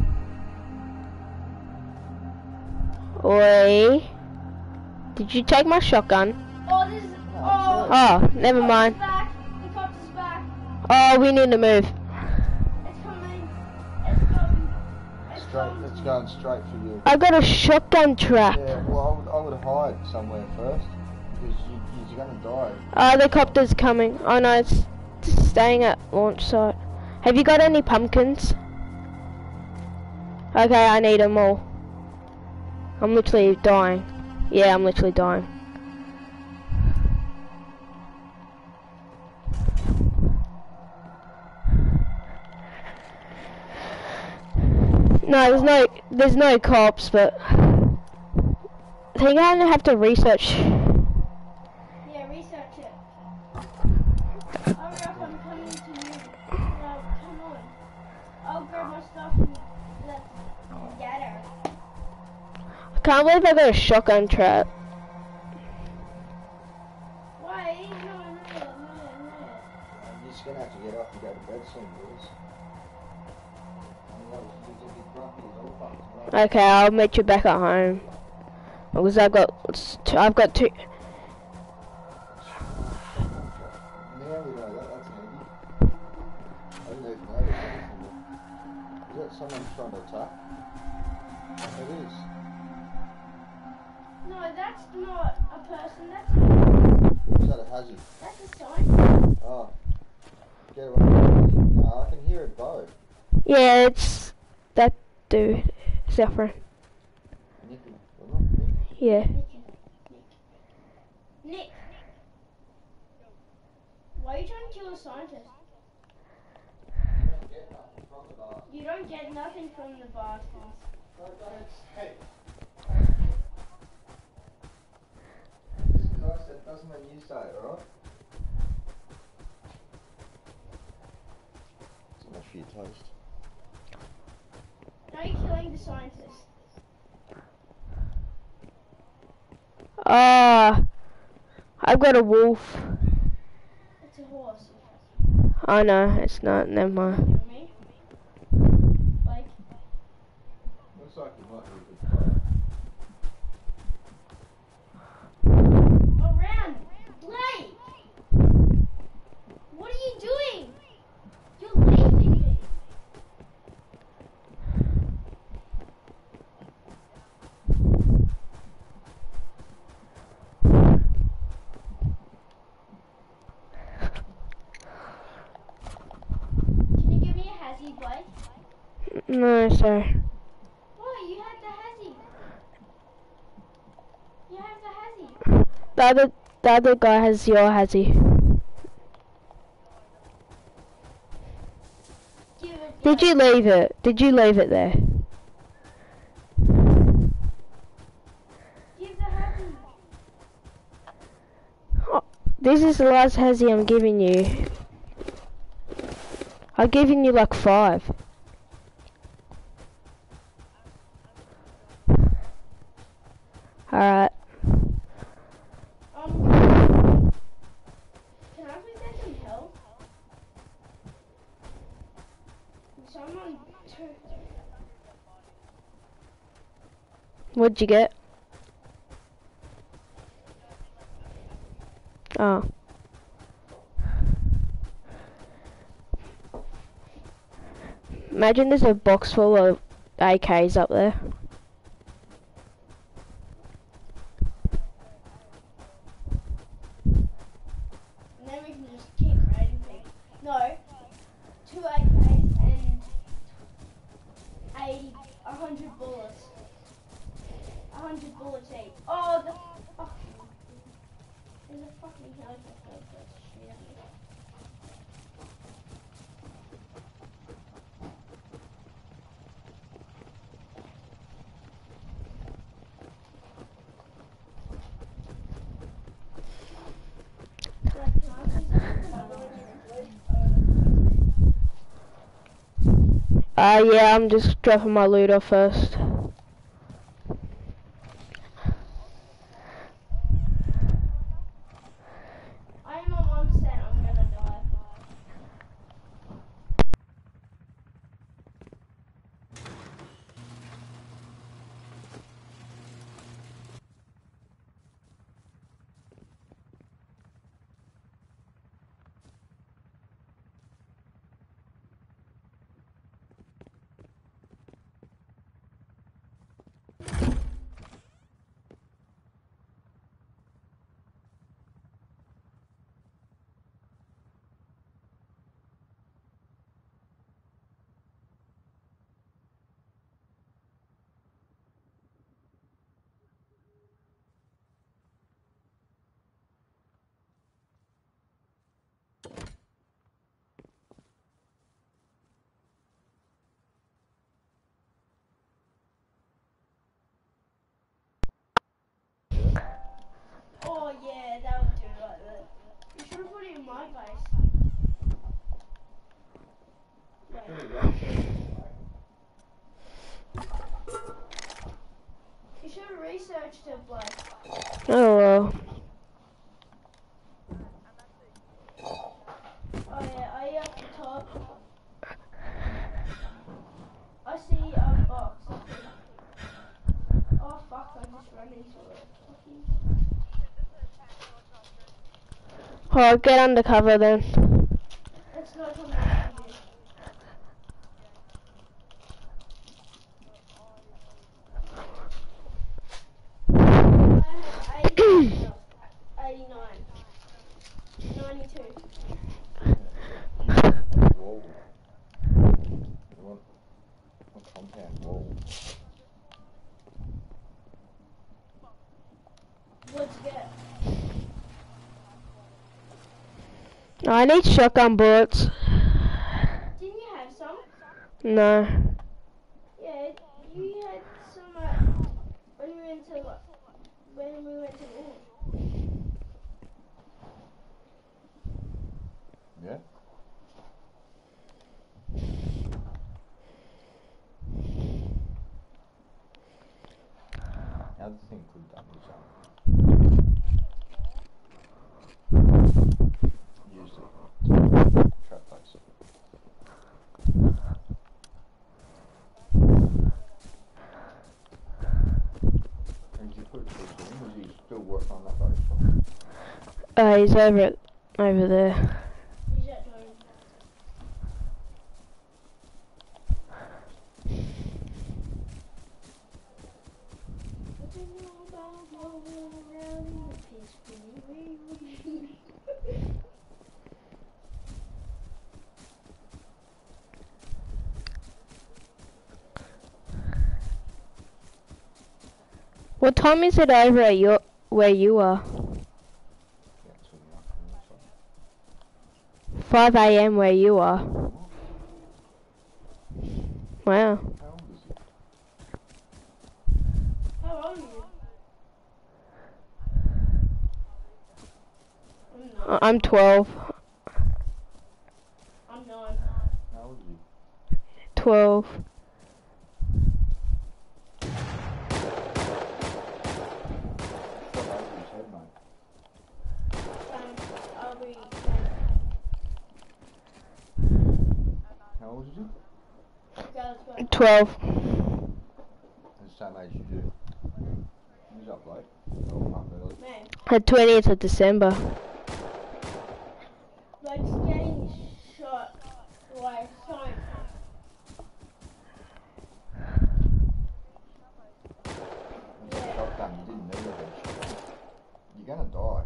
Oi. Did you take my shotgun? Oh, this is. Oh. Oh, never mind. Back. The copter's back. Oh, we need to move. It's coming. It's going. It's It's going straight for you. I got a shotgun trap. Yeah, well, I would hide somewhere first because you're going to die. Oh, the copter's coming. Oh no, it's staying at launch site. Have you got any pumpkins? Okay, I need them all. I'm literally dying. Yeah, I'm literally dying. No, there's no cops, but I think I'm gonna have to research. Yeah, research it. Hurry up, I'm coming to you. No, come on. I'll grab my stuff and let's get her. I can't believe I got a shotgun trap. Why? No. You're just going to have to get up and go to bed soon, boys. Okay, I'll meet you back at home. Because I've got two. Now we know that's handy. I didn't even know that. Is that someone trying to attack? It is. No, that's not a person. Is that a hazard? That's a sign. Oh. Get away. No, I can hear it both. Yeah, it's that dude. It's our friend. Nicky. Well, not Nick. Yeah. Nick. Why are you trying to kill a scientist? You don't get nothing from the bastards. That doesn't mean you say it, alright? It's much for your toast. Now you're killing the scientist. Ah, I've got a wolf. It's a horse. Oh no, it's not. Never mind. Kill me. Like, Looks like you might be a good player. around. Blake! What are you doing? You're leaving me. Can you give me a hazy, Blake? No, sorry. What? You had the hazy. You have the hazy. The other guy has has he? Give it Did you leave it? Did you leave it there? Give the hazy. Oh, this is the last hazy I'm giving you. I've given you like 5. Alright. Can I please get some help? Someone took. What'd you get? Oh. Imagine there's a box full of AKs up there. And then we can just keep raiding things. No. 2 AKs and 100 bullets. 100 100 bullets each. Oh, the fucking... There's a fucking helicopter that's shooting at me. Yeah, I'm just dropping my loot off first. I am on 1%, I'm gonna die. Oh yeah, that would do it like that. You should have put it in my base. You should have researched it, like. Oh well. Oh yeah, are you at the top? I see a box. Oh fuck, I just ran into it. Fucking... Oh, get undercover then. It's not coming out of here. I have 89. 92. Wall. You want a compound wall. What'd you get? I need shotgun bullets. Didn't you have some? No. Yeah, you had some when we went to war. Yeah? How does the thing could damage use it. Trap base. And did you put it to him? Was he still working on that base? He's over there. He's at home. What time is it over at where you are? Yeah, 2 in the afternoon or 5 AM where you are. Wow. something. How old is he? How old are you? I'm 12. I'm 9. How old is he? 12. What age is his head, mate? I'll be 10. How old is he? Okay, let's go. 12. The same age you do. He's up late. Oh, up early. Man, The 20th of December. like getting shot like so fast. It's a shotgun, you didn't need a headshot. You're gonna die.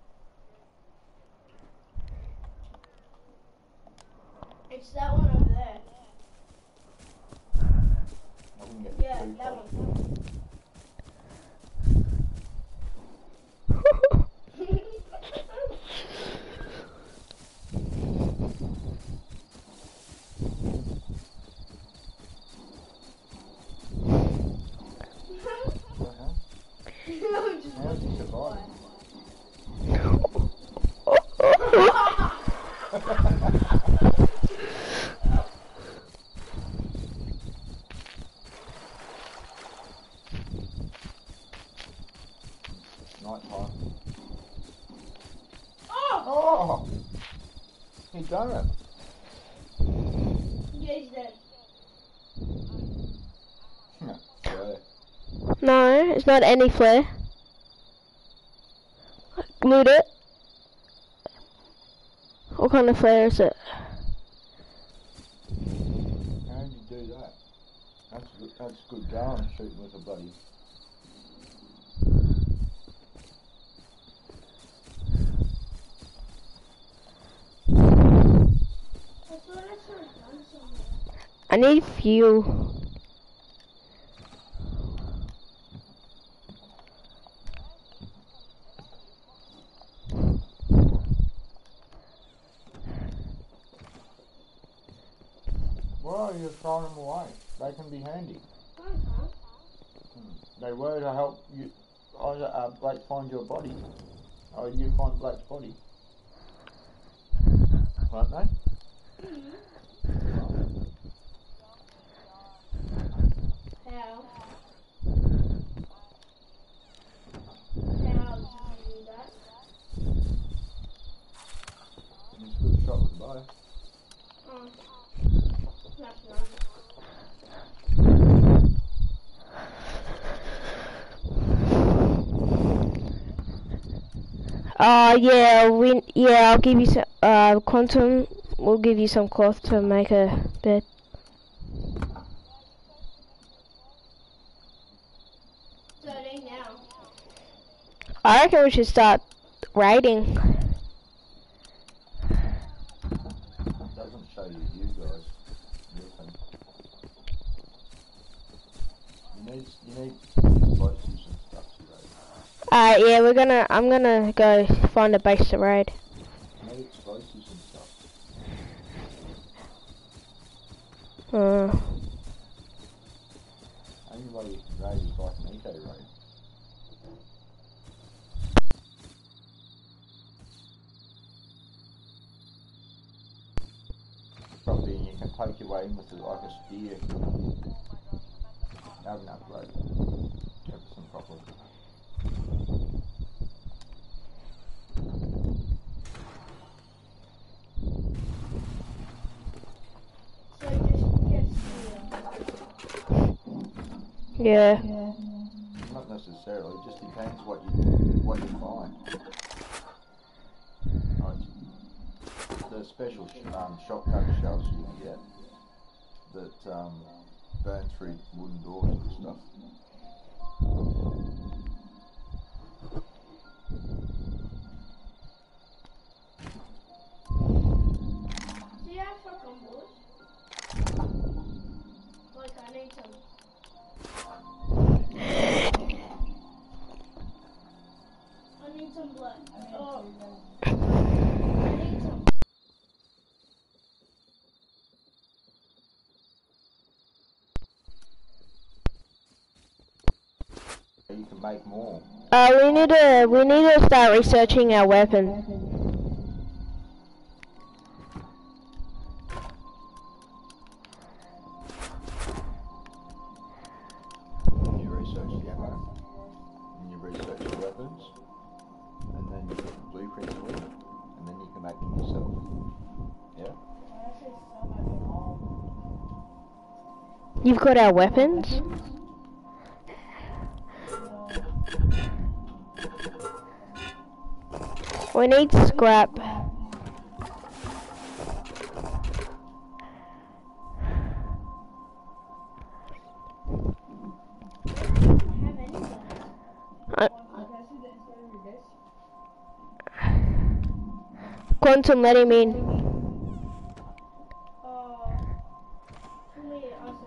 It's that one over there. I wouldn't get Yeah, too that close. one. I'm just How's he surviving? Night time. Oh! Oh! He done it. Yeah, he's dead. Yeah. No, it's not any flare. Loot it. What kind of flare is it? How did you do that? That's good going, shooting with a bloody... I thought I saw a gun somewhere. I need fuel. Well, you're throwing them away. They can be handy. No, I can't. They were to help you, Blake find your body. Oh, you find Blake's body. Weren't they? How? How did you do that? It's a good shot with the bow. Oh. That's nice. I'll give you some, Quantum will give you some cloth to make a bed. So they now. I reckon we should start raiding. Doesn't show you guys. You need explosives and stuff to raid. Yeah, I'm gonna go find a base to raid. You need explosives and stuff. Only way you can raid is like an eco raid. Probably you can poke your way in with it like a spear. Have an upgrade. Everything properly. So just get here. Yeah. Not necessarily, it just depends what you find. The special shotgun shells you can get that burn through wooden doors and stuff. Do you have shotgun bullets? Like I need some. I need some blood. Oh. I need some. You can make more. We need to start researching our weapon. You research the ammo, and you research the weapons, and then you get the blueprints for them, and then you can make them yourself. Yeah? You've got our weapons? We need scrap. Quantum, let him in. Give me a second.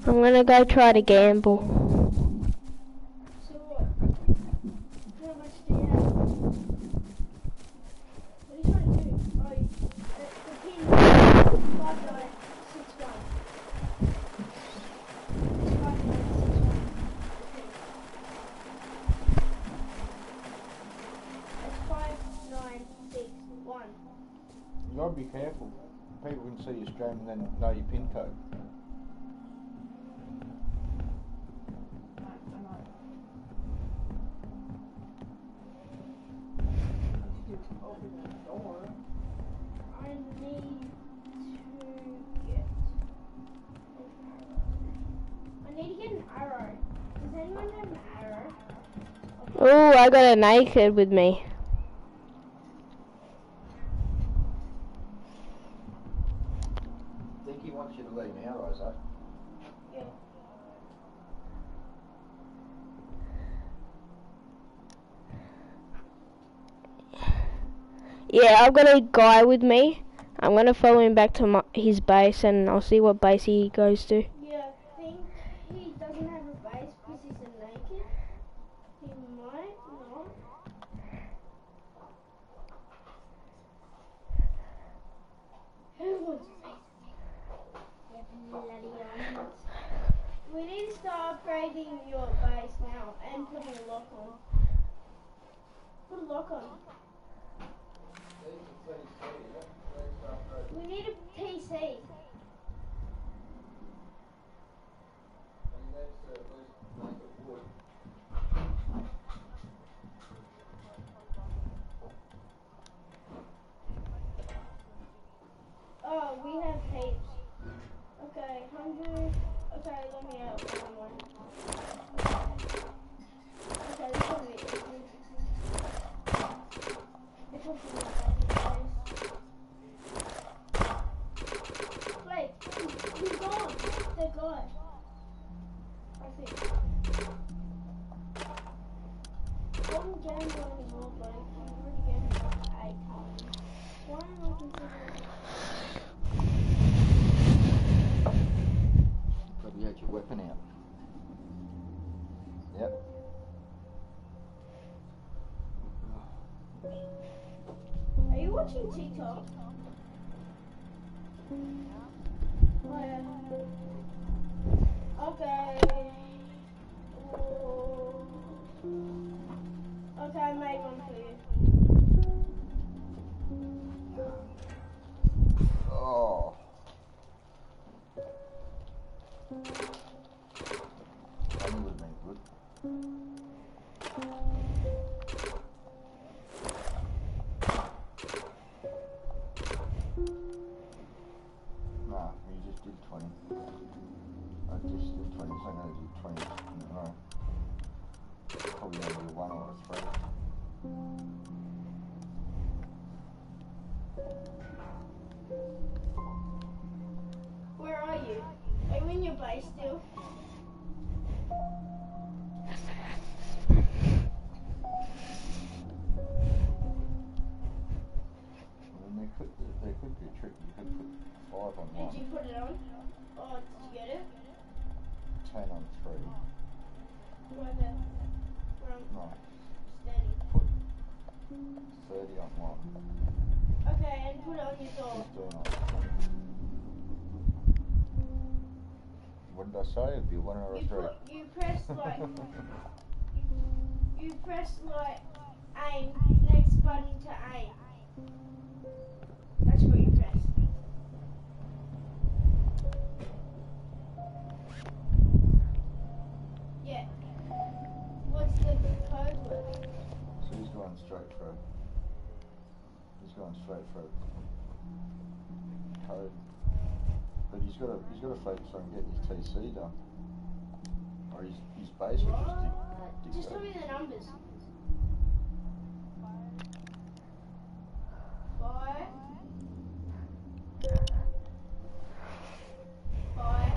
I'm gonna go try to gamble. So what? How much do you have? What are you trying to do? Oh, the pin. 5961. It's 5961. It's 5961. You gotta be careful. People can see your stream and then know your PIN code. I need to get an arrow. I need to get an arrow. Does anyone have an arrow? Oh, I got a naked with me. I think he wants you to leave me arrows, eh? Yeah. Yeah, I've got a guy with me. I'm gonna follow him back to his base and I'll see what base he goes to. Yeah, I think he doesn't have a base because he's a naked. He might not. Who wants a base? Yeah, bloody diamonds. We need to start upgrading your base now and putting a lock on. Put a lock on. We need a PC. Oh, we have heaps. Okay, 100. Okay, let me out one. Okay, this one is easy. This one's in the Wait, he's gone. They're gone. I think. I wouldn't get him anymore, but I've already get him like 8 times. Why am I considering? Probably had your weapon out. Yep. Are you watching TikTok? Oh, yeah. Okay. Ooh. Okay, I made one for you. Oh. Honey would have been good. Nah, you just did 20. I just did 20, so I'm going to do 20 in a row. Probably going to do 1 or a 3. Where are you? Are you in your base still? And then there could be a trick. You could put 5 on 1, Did you put it on? Oh, did you get it? 10 on 3. Where the? From No, steady. put 30 on 1. Okay, and put it on your door. 15 on 20. What did I say? It'd be 1 or a 3. You press like you press like aim, next button to aim. That's what you press. Yeah. What's the code word? So he's going straight through. He's going straight through. Code. But he's got to focus on getting his TC done. Or his base will just Just tell me the numbers. 5 5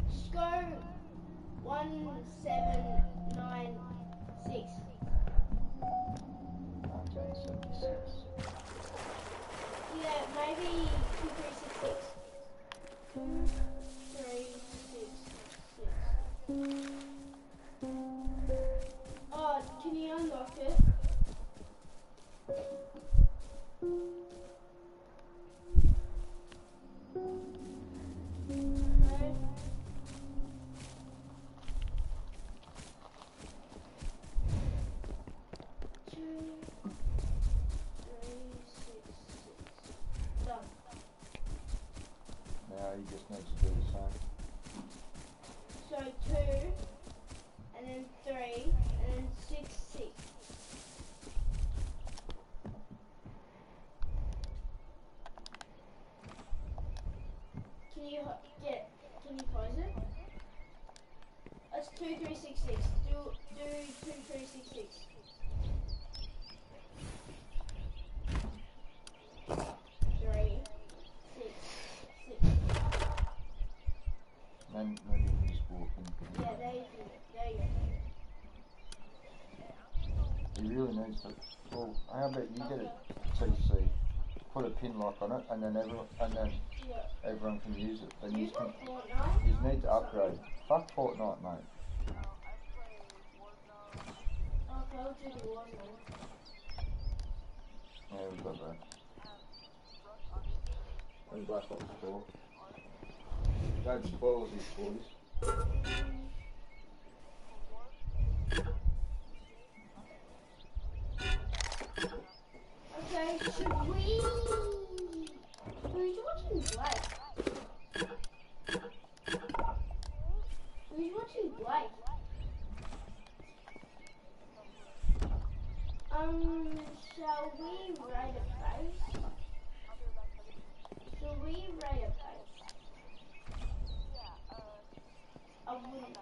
Sco 1796. maybe 2366. 2366. Oh, can you unlock it? Okay. Done. Now you just need to do the same. So 2, and then 3, and then 6, 6. Can you close it? That's 2366. Do 2366. Then you can just walk in. Yeah, there you go. He really needs to. Well, how about you get a TC, put a pin lock on it, and then everyone can use it. Then you need to upgrade. Fuck Fortnite, mate. I'll do the one now. Yeah, we've got that. And Black Ops 4. Don't spoil these boys. Okay, should we... Who's watching Blake? Who's watching Blake? Shall we rate a face? Shall we rate a face? I wouldn't.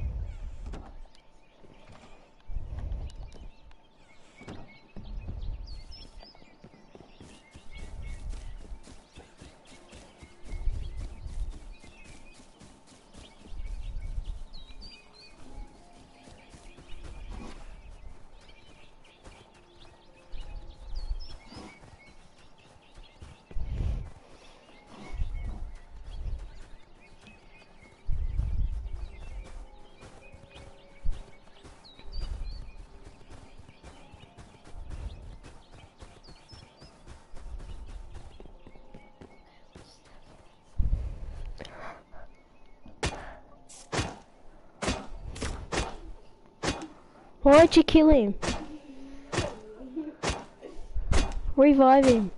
Why'd you kill him? Revive him.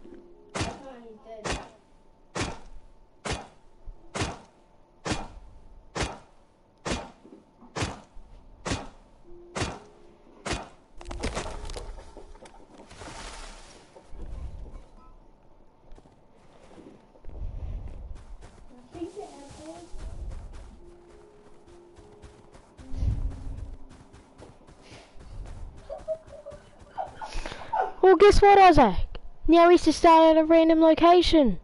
Well, guess what, Isaac? Now he's to start at a random location.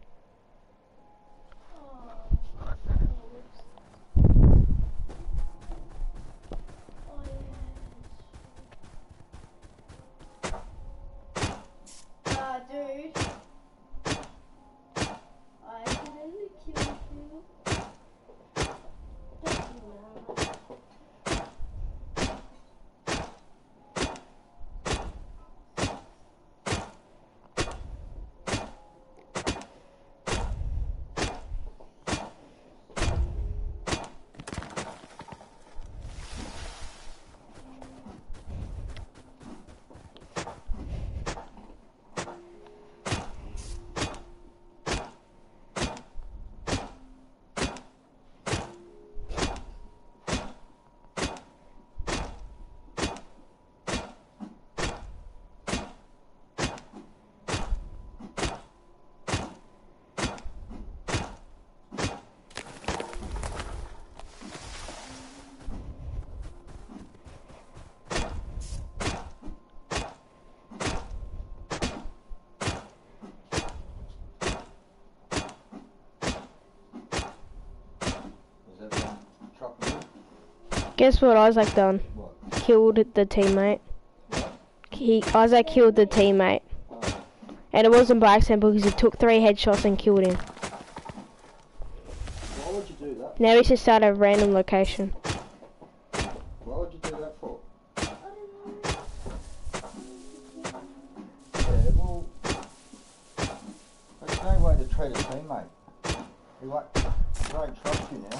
Dude. I accidentally killed you. Don't you know? Guess what Isaac done? What? Killed the teammate. Isaac killed the teammate. And it wasn't by accident because he took 3 headshots and killed him. Why would you do that? Now he's just at a random location. Why would you do that for? I don't know. Yeah, well, there's no way to treat a teammate. He won't trust you now.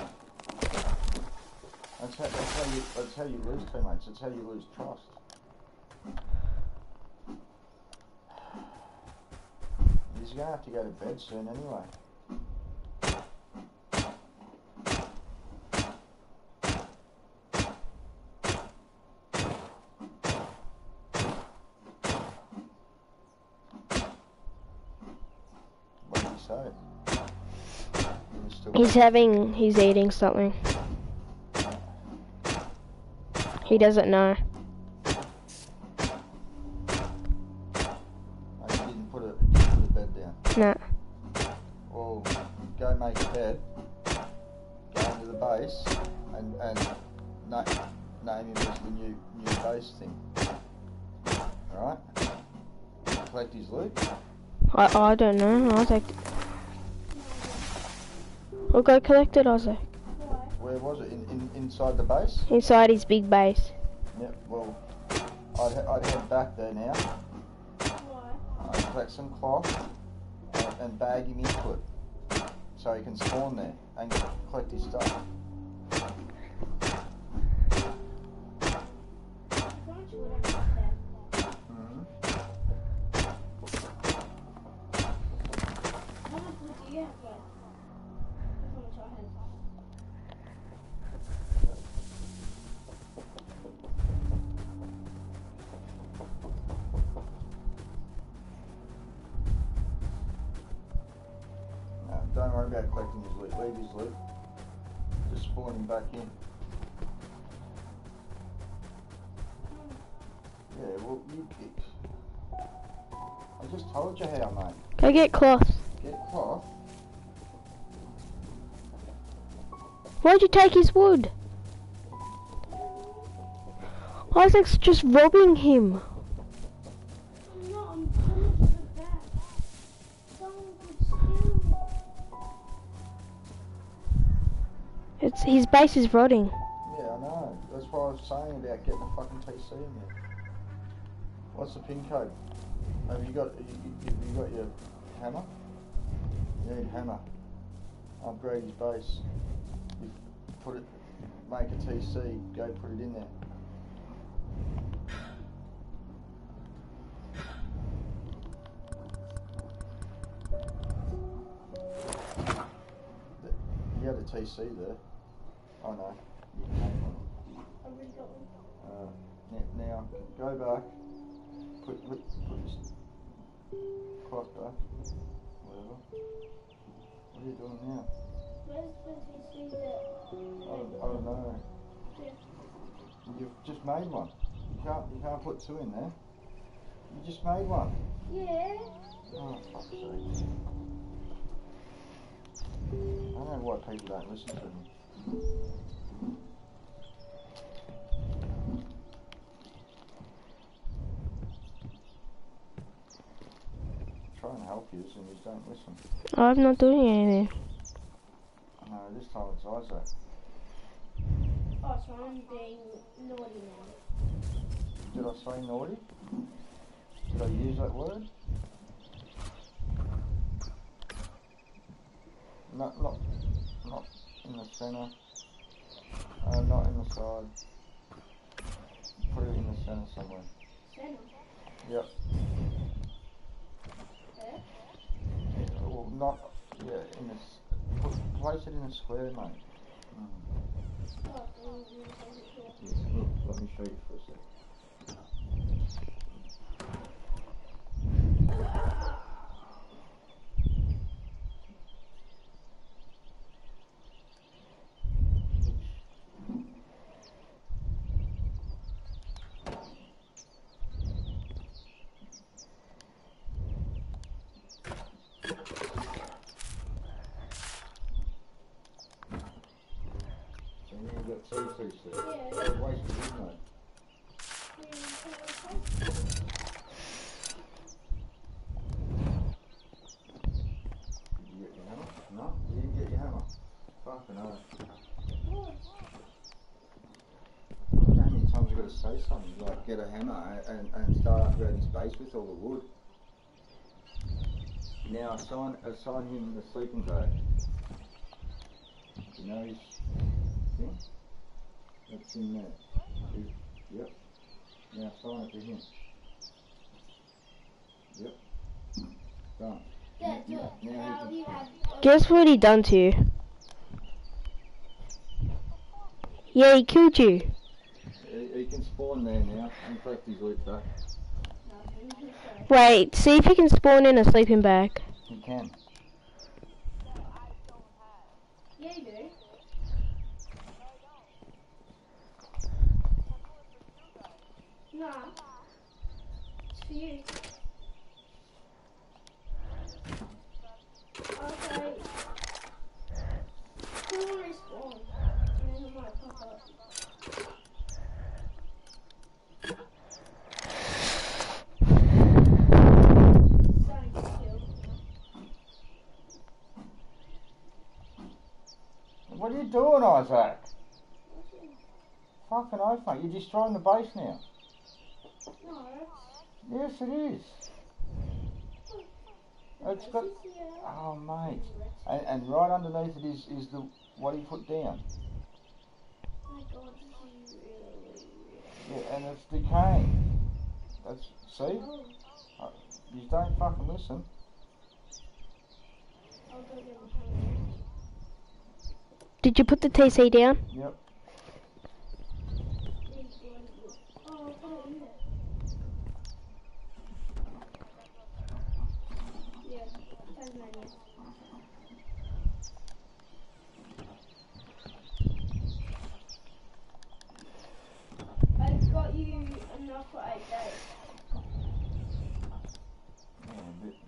That's how you lose teammates. That's how you lose trust. He's gonna have to go to bed soon anyway. What did he say? He's eating something. He doesn't know. Oh, you didn't put the bed down. No. Well, go make a bed, go into the base, and name him as the new base thing. Alright? Collect his loot. I don't know, Isaac. We'll go collect it, Isaac. Where was it? Inside the base? Inside his big base. Yep, well, I'd head back there now. Why? I'd collect some cloth and bag him into it. So he can spawn there and collect his stuff. Don't you want to get that? Mm-hmm. How much wood do you have left? That's how much I have. No, don't worry about collecting his loot. Leave his loot. Just spawn him back in. Yeah, well, I just told you how, mate. Go get cloth. Get cloth. Why'd you take his wood? Isaac's just robbing him. I'm not, I'm coming to the back. Someone could steal it. His base is rotting. Yeah, I know. That's what I was saying about getting a fucking TC in there. What's the pin code? Have you got your hammer? You need a hammer. Upgrade his base. You put it, make a TC, go put it in there. You had a TC there. Oh no, you can have one. I really got one. Now go back. Put this cloth back. Whatever. What are you doing now? Where's the TC that? I don't know. Yeah. You've just made one. You can't put 2 in there. You just made one. Yeah. Oh, fuck's sake. I don't know why people don't listen to me. Try and help you and you don't listen. I'm not doing anything. No, this time it's Isaac. Oh, so I'm being naughty now. Did I say naughty? Did I use that word? Not in the centre. Not in the side. Put it in the centre somewhere. Center. Yep. There? Well, not. Yeah, in this. Place it in a square, mate. Oh, Yes, look, let me show you for a sec. So now you've got 2 fish there. Yeah. Wasted, isn't it? say something, like get a hammer and start upgrading his base with all the wood. Now assign him the sleeping bag. You know his thing? That's in there. Yep. Now assign it to him. Yep. Done. Dad, do it. Now he can, Guess what he done to you? Yeah, he killed you. he can spawn there now and collect his loot back. Wait, see if you can spawn in a sleeping bag. He can. Yeah, you do. Nah. It's for you. Okay. Who will respawn? And then it might pop up. Starting to kill. What are you doing, Isaac? Fucking oath, mate. You're destroying the base now. No, Yes, it is. It's got... it's here. Oh, mate. And right underneath it is the... What he put down. Oh my god, this is really Yeah, and it's decaying. That's... See? Oh, You don't fucking listen. I'll go get my hammer. Did you put the TC down? Yep. Oh, I'll put it in there. Yeah, Tasmania. I've got you enough for 8 days. Yeah, a bit...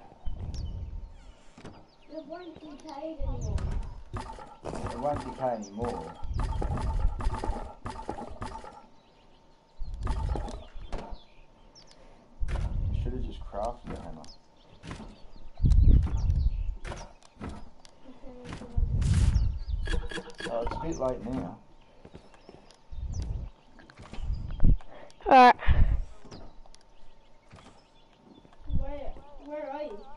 It won't decay anymore. It won't decay anymore. You should have just crafted a hammer. Oh, it's a bit late now. Alright. Where are you?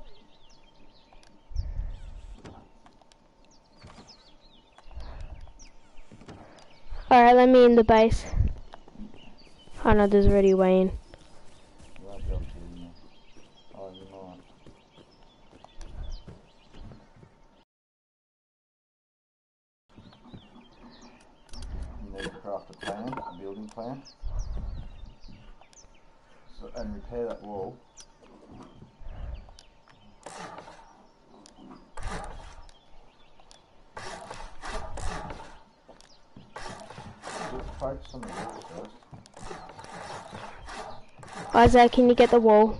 Alright, let me in the base. Oh no, there's already Wayne. You won't be able to, you know. Oh, you might. You need to craft a plan, a building plan. So, and repair that wall. Just focus on the wall first. Isaac, can you get the wall?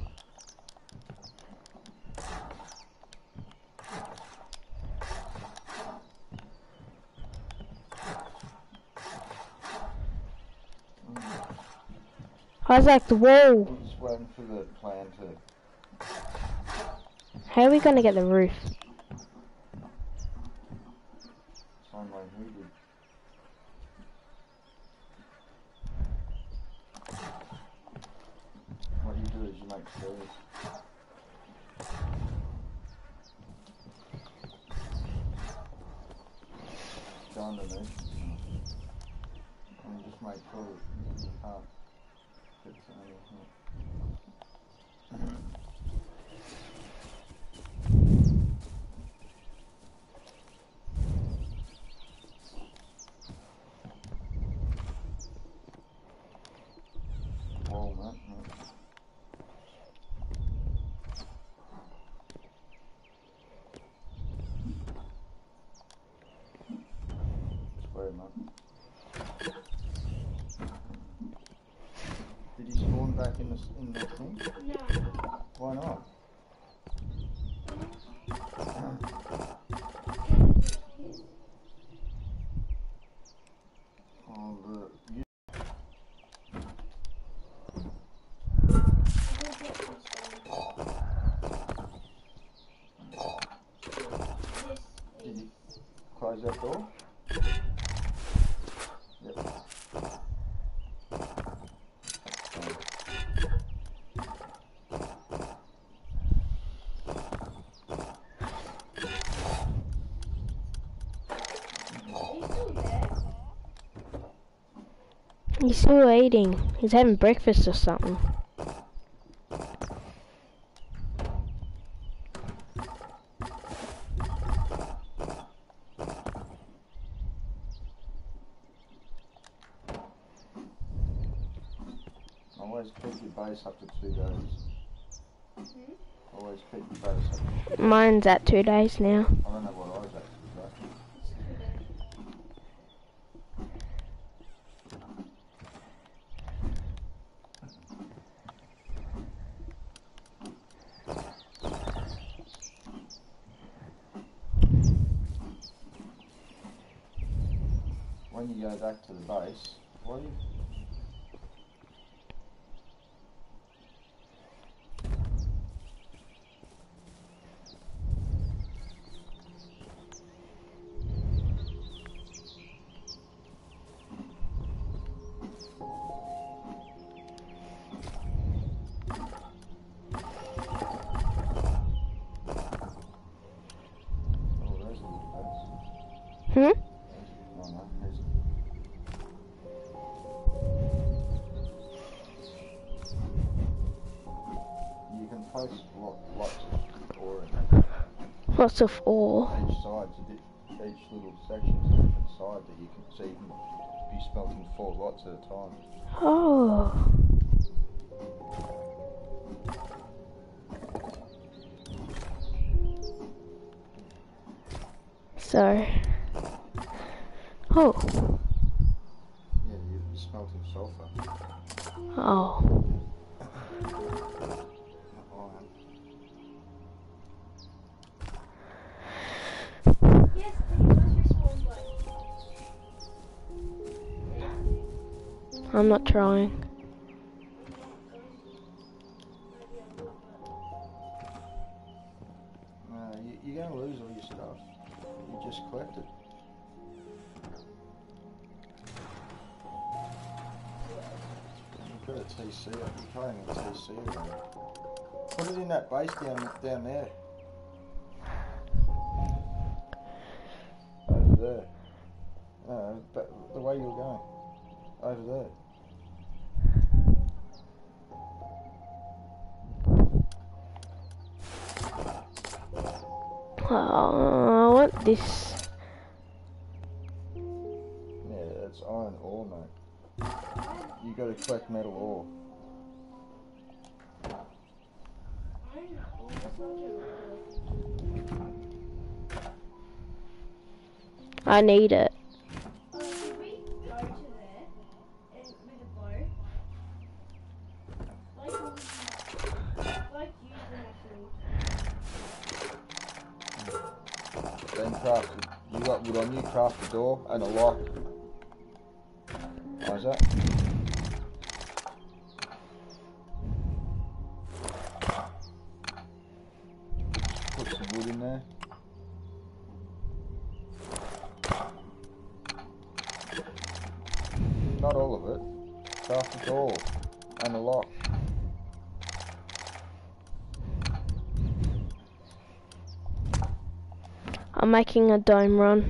Isaac, the wall. I'm just waiting for the plan to... How are we gonna get the roof? Same way he did. What you do is you make stairs. Go underneath. And just make sure that you can't get to anything. Wall, mate. Square, mate. Did he spawn back in the thing? No. Why not? Oh, you did you close that door? Yep. He's still eating. He's having breakfast or something. Always keep your base up to 2 days. Always keep your base up to 2 days. Mine's at 2 days now. I don't know what I was at today. When you go back to the base, what do you... Oh, there's a little base. Hmm? Oh, no, there's You can place lots of ore in Lots of ore. each side, each little section's a different side that you can see. You can be smelting 4 lots at a time. Oh. So. Oh. Yeah, you're smelting sulphur. Oh. Yes, what's your spawn like? I'm not trying. You're going to lose all your stuff. You just collect it. You've got a TC. You're carrying a TC around. Put it in that base down there. Over there. No, but the way you're going. Over there. Oh, I want this. Yeah, it's iron ore, mate. You got to collect metal ore. I need it. Should we go to there and with a bow? Like using a Then craft it. You got wood on you, craft a door and a lock. How's that? Put some wood in there. Not all of it. Craft a door and a lock. I'm making a dome run.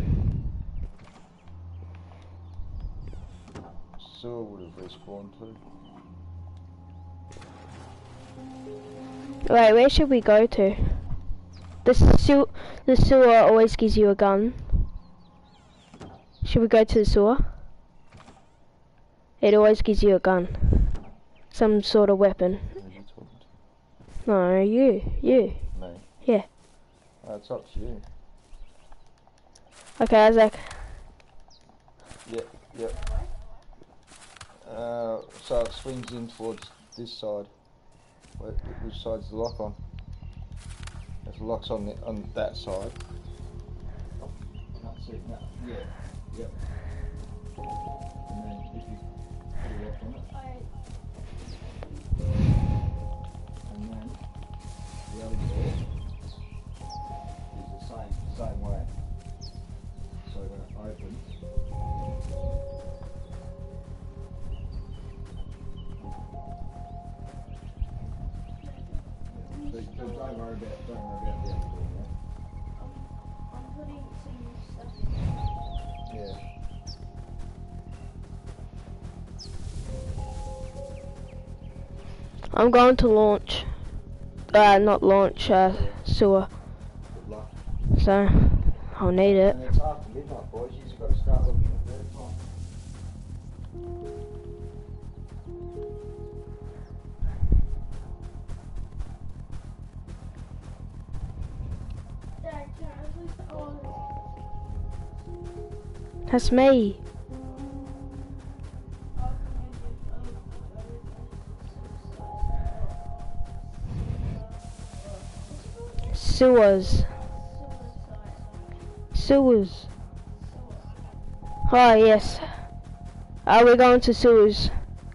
Sewer would have respawned too. Wait, where should we go to? The sewer always gives you a gun. Should we go to the sewer? It always gives you a gun. Some sort of weapon. Who are you talking to? No, you. Me? Yeah. It's up to you. Okay, Isaac. Yep. So it swings in towards this side. Which side's the lock on? If the lock's on that side. That's it. No. Yeah. Yep. And then if you put a lock on it, and then the other door is the same way. So when it opens. So don't worry about the other door, I'm putting some stuff in. yeah? Yeah. I'm going to launch. Not launch, sewer. Good luck. So, I'll need it. And it's after midnight, boys. You've got to start looking at bird time. Dad, can I please That's me. Sewers. Sewers. Oh, yes. Are we going to sewers?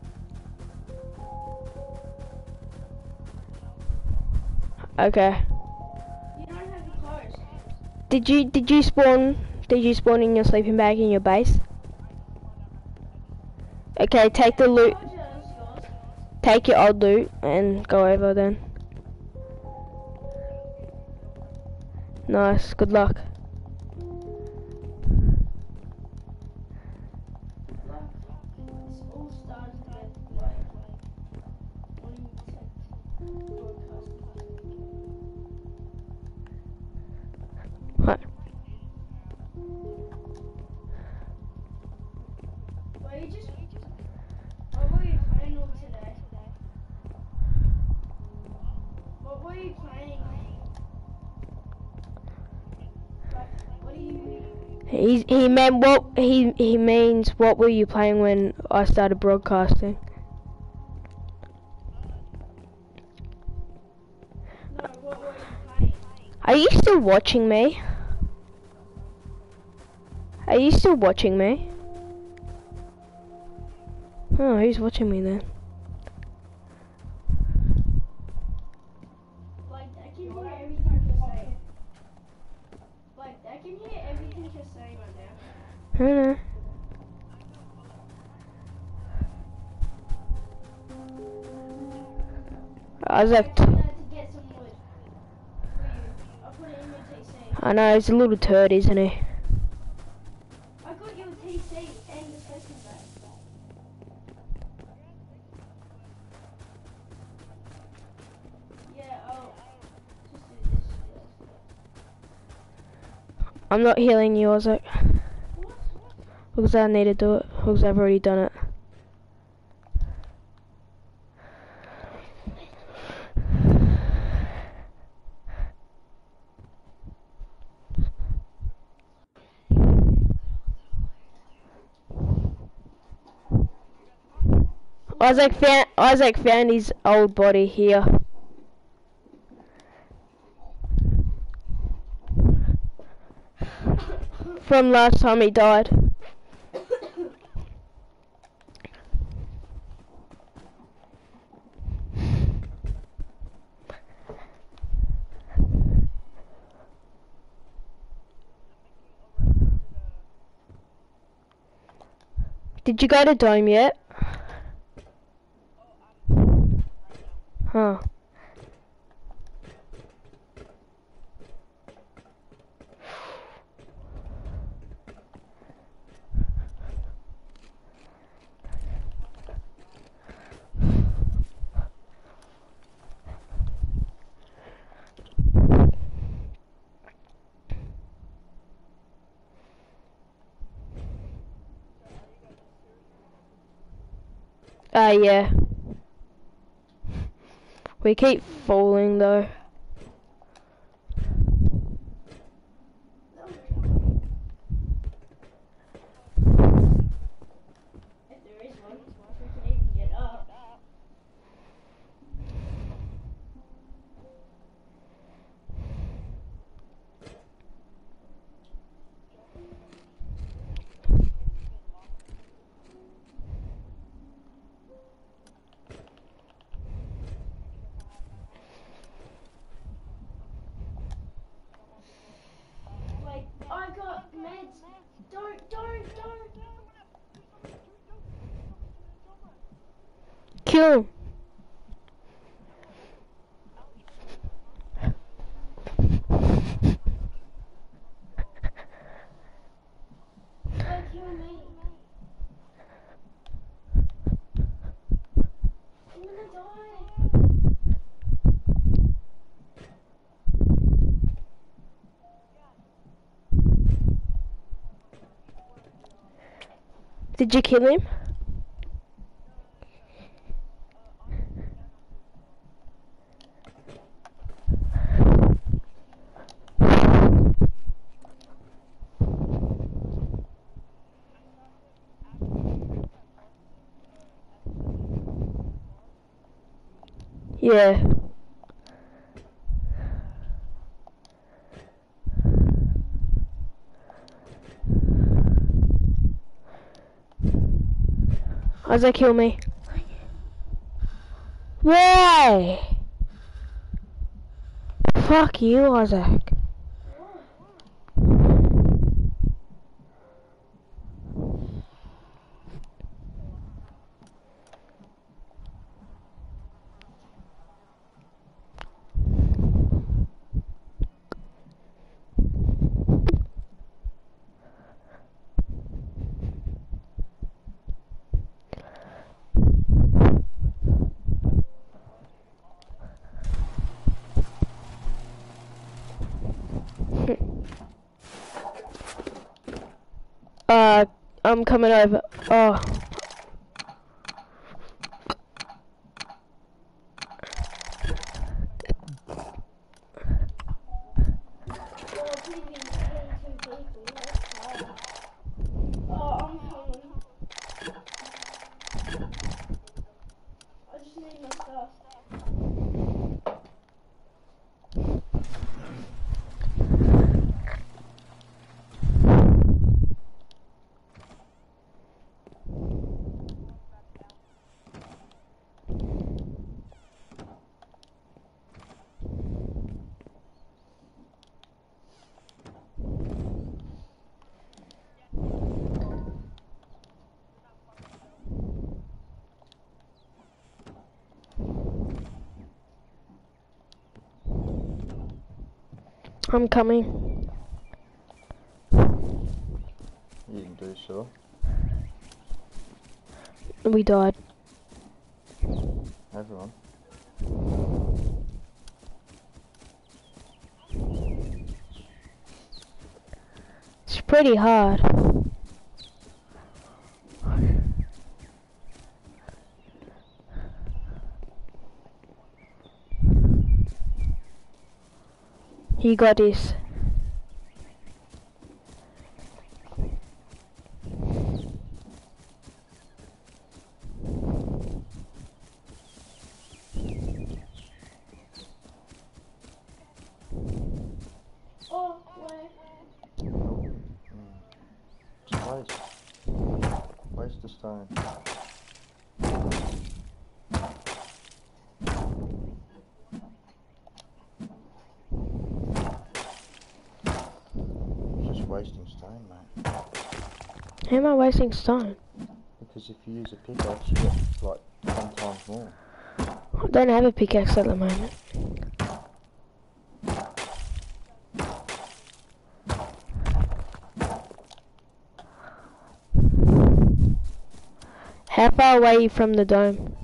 Okay. You don't have the cars. Did you spawn in your sleeping bag in your base? Okay, take the loot. Take your old loot and go over then. Nice, good luck. This all started with like wanting to broadcast. What? Well, you just. What were you playing on today? What were you playing? Like, what do you? He meant what he means. What were you playing when I started broadcasting? No, what were you playing? Are you still watching me? Are you still watching me? Oh, who's watching me then? Like, I can hear everything you're saying. Like, I can hear everything you're saying right now. I don't know. I was like, I had to get some wood for you. I'll put it in your TC. I know he's a little turd, isn't he? I got your TC and the second bag. Yeah, I'll just do this. I'm not healing you, Ozek. What? Because I need to do it. Because I've already done it. Isaac found his old body here. From last time he died. Did you go to Dome yet? Huh. Yeah. We keep falling though. If there is one, if we can even get up. Like, I got meds. Don't. Kill him. Don't kill me. I'm gonna die. Did you kill him? Yeah. Isaac, kill me. Why? Fuck you, Isaac. I'm coming over. Oh. I'm coming. You can do so. We died. Everyone. It's pretty hard. You got this. Oh, where? Just waste. Waste the stone. Just wasting stone, mate. How am I wasting stone? Because if you use a pickaxe, you get like 10 times more. I don't have a pickaxe at the moment. How far away are you from the dome?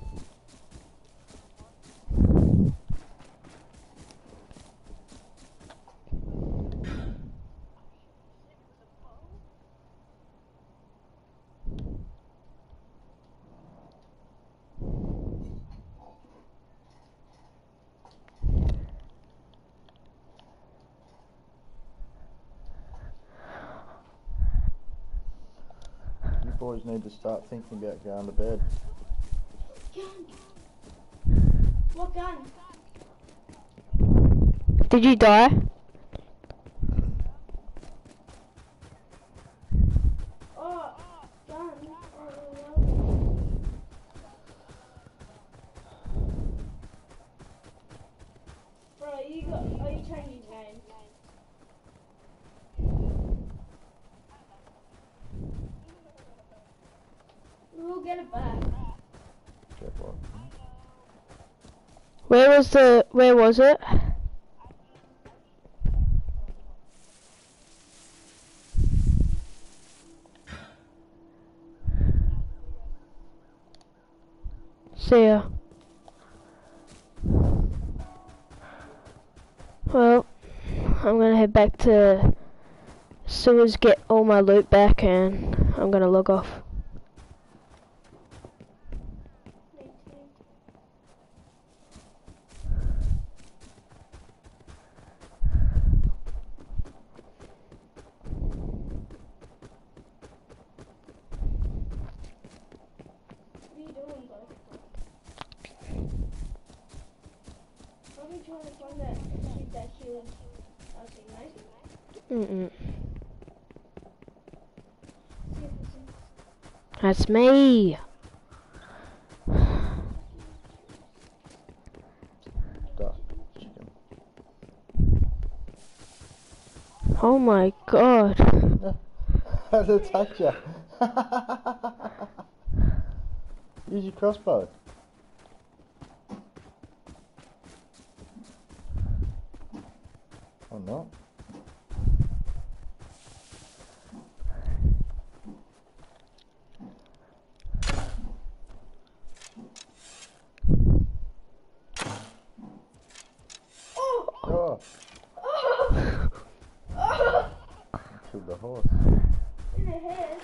You boys need to start thinking about going to bed. Gun. What gun? Did you die? Oh, gun. Oh, bro, are you changing name? We'll get it back. Get what? Where was it? See ya. Well, I'm gonna head back to sewers, get all my loot back, and I'm gonna log off. trying to find that kid that killed us Nathan? Mm-mm. See if it's in. That's me. Stuffed chicken. Oh my god. How'd it attack you? Use your crossbow. Oh no. Oh, killed the horse. In the head.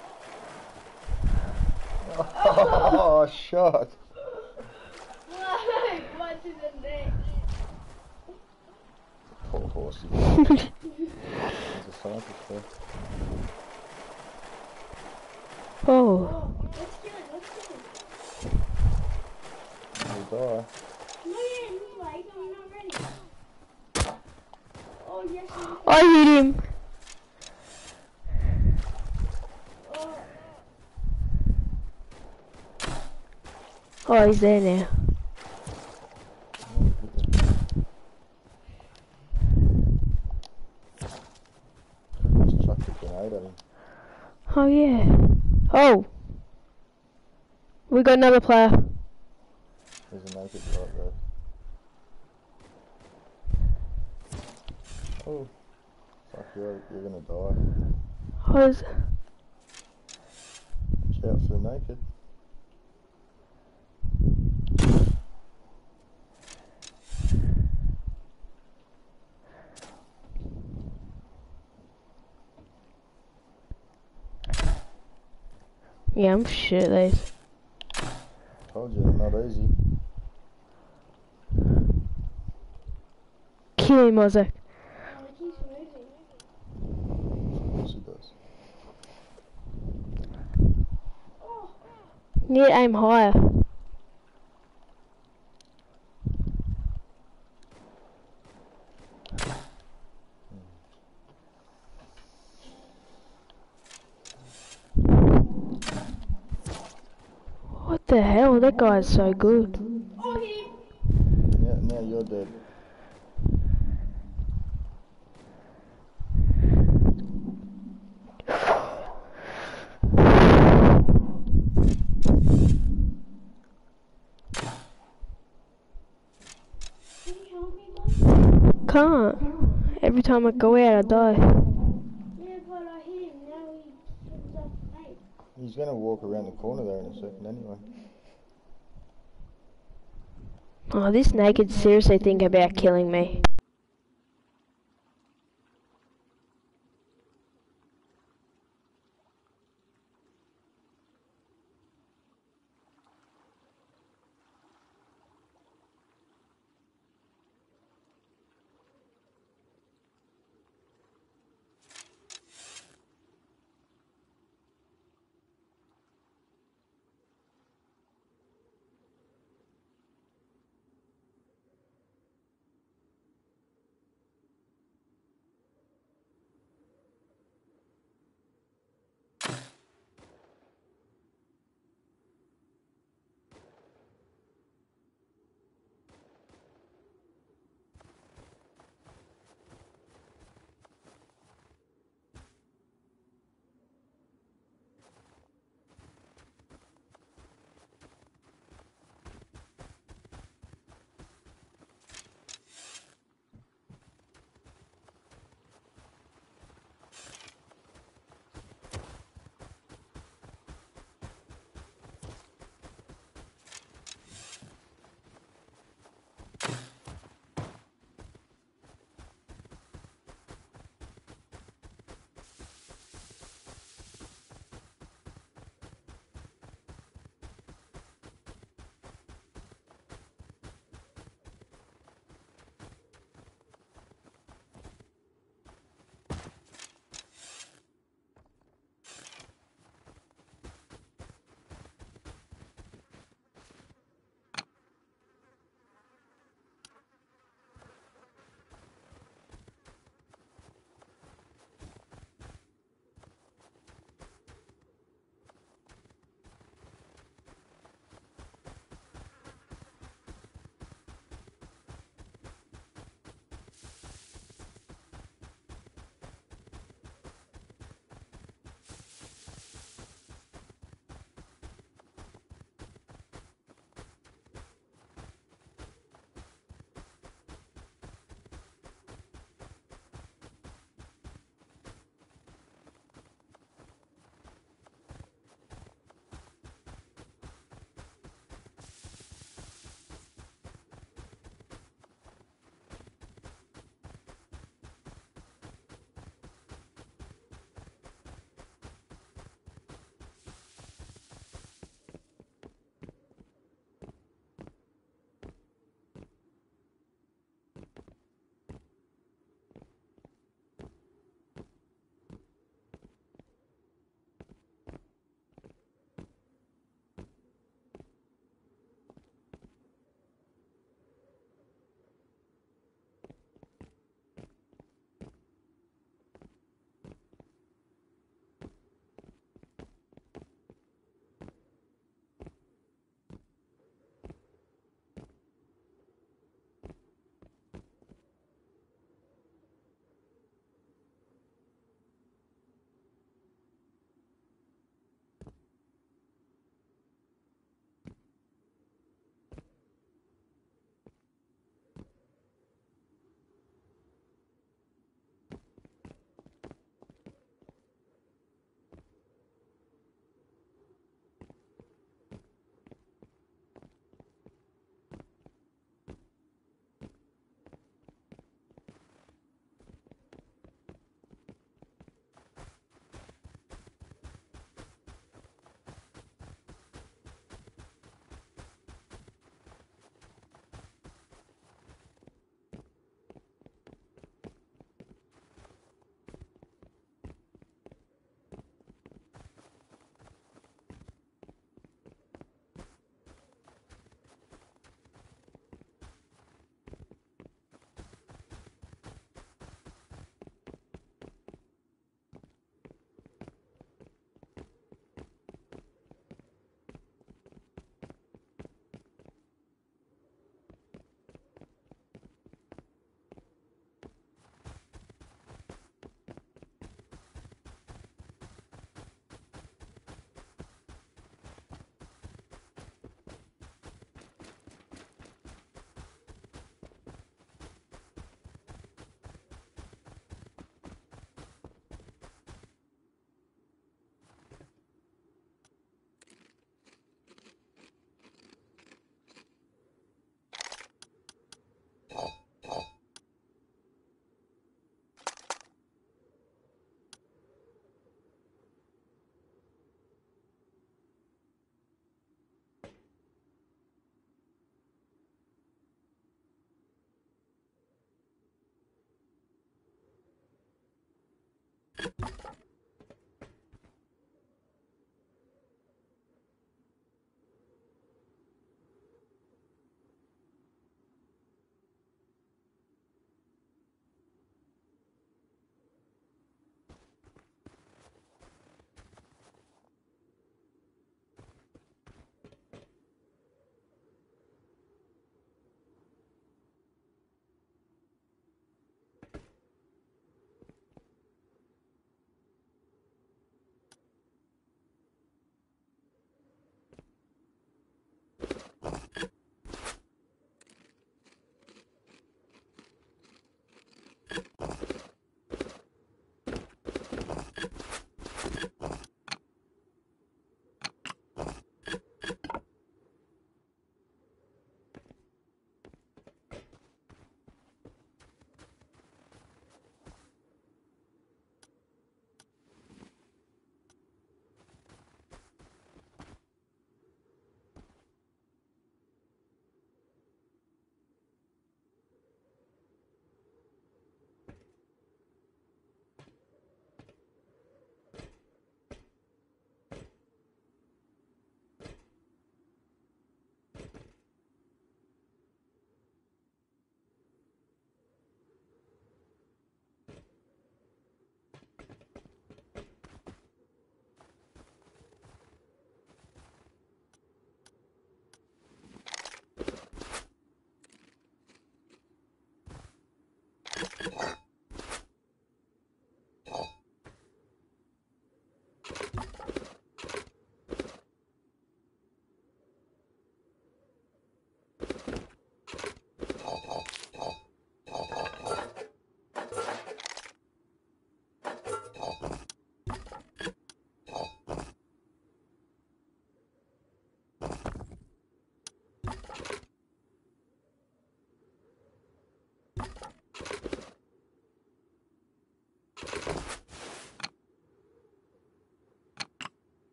Oh, shot. Why? What to the neck? Poor horsey. He's a scientist there. Oh. Oh, let's kill it. Let's kill it. He'll die. No, yeah, he's like, I'm not ready. Oh, yes, he is. I hit him. Oh, Oh, he's there now. Just chucked a grenade at him. Oh yeah. Oh. We got another player. There's a naked right there. Oh, fuck, you're gonna die. Oh, is- Watch out for the naked. yeah, I'm shit at these. Told you, not easy. Kill him, Isaac. oh, he keeps moving. Of course he does. Oh, You need to aim higher. What the hell? That guy's so good. oh, he. Yeah, now you're dead. Can you help me, bud? Can't. Every time I go out, I die. Yeah, but I hit him. Now he comes up to me. He's gonna walk around the corner there in a second anyway. Oh, this naked seriously think about killing me.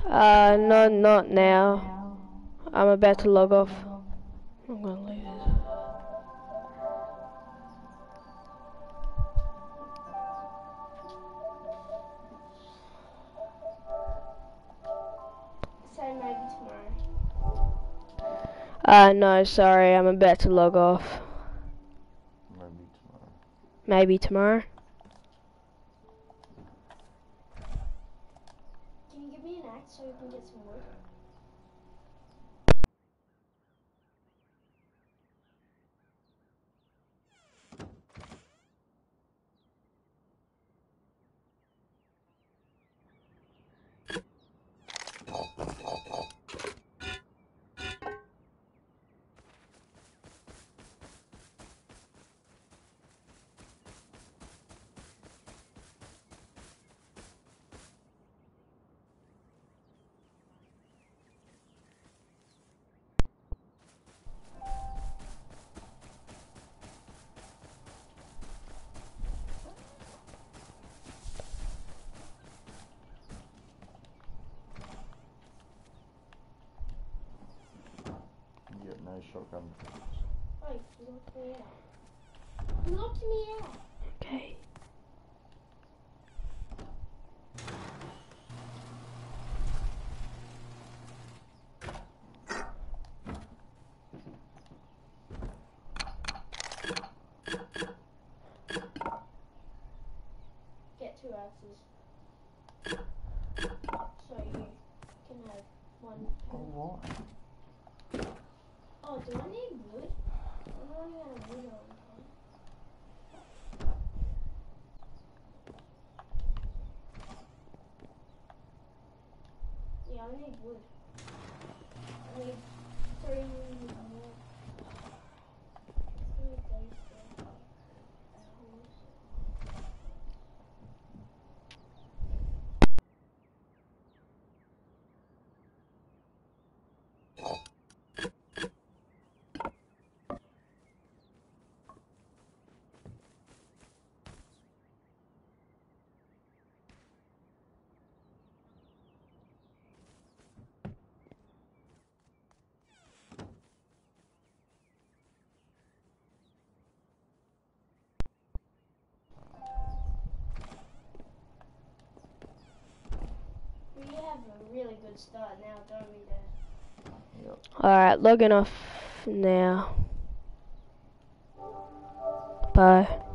No, not now. I'm about to log off. I'm gonna leave this. Say maybe tomorrow. No, sorry, I'm about to log off. Maybe tomorrow. Maybe tomorrow. Can you give me an axe so we can get some wood? You get no shotgun. Oh, you locked me out. You locked me out. Okay. Get 2 axes. So you can have one. Oh, what? Oh, do I need wood? I'm running out of wood all the time. Yeah, I need wood. I need 3 more. 3 days for hours. We have a really good start now, don't we, Dad? Yep. Alright, logging off now. Bye.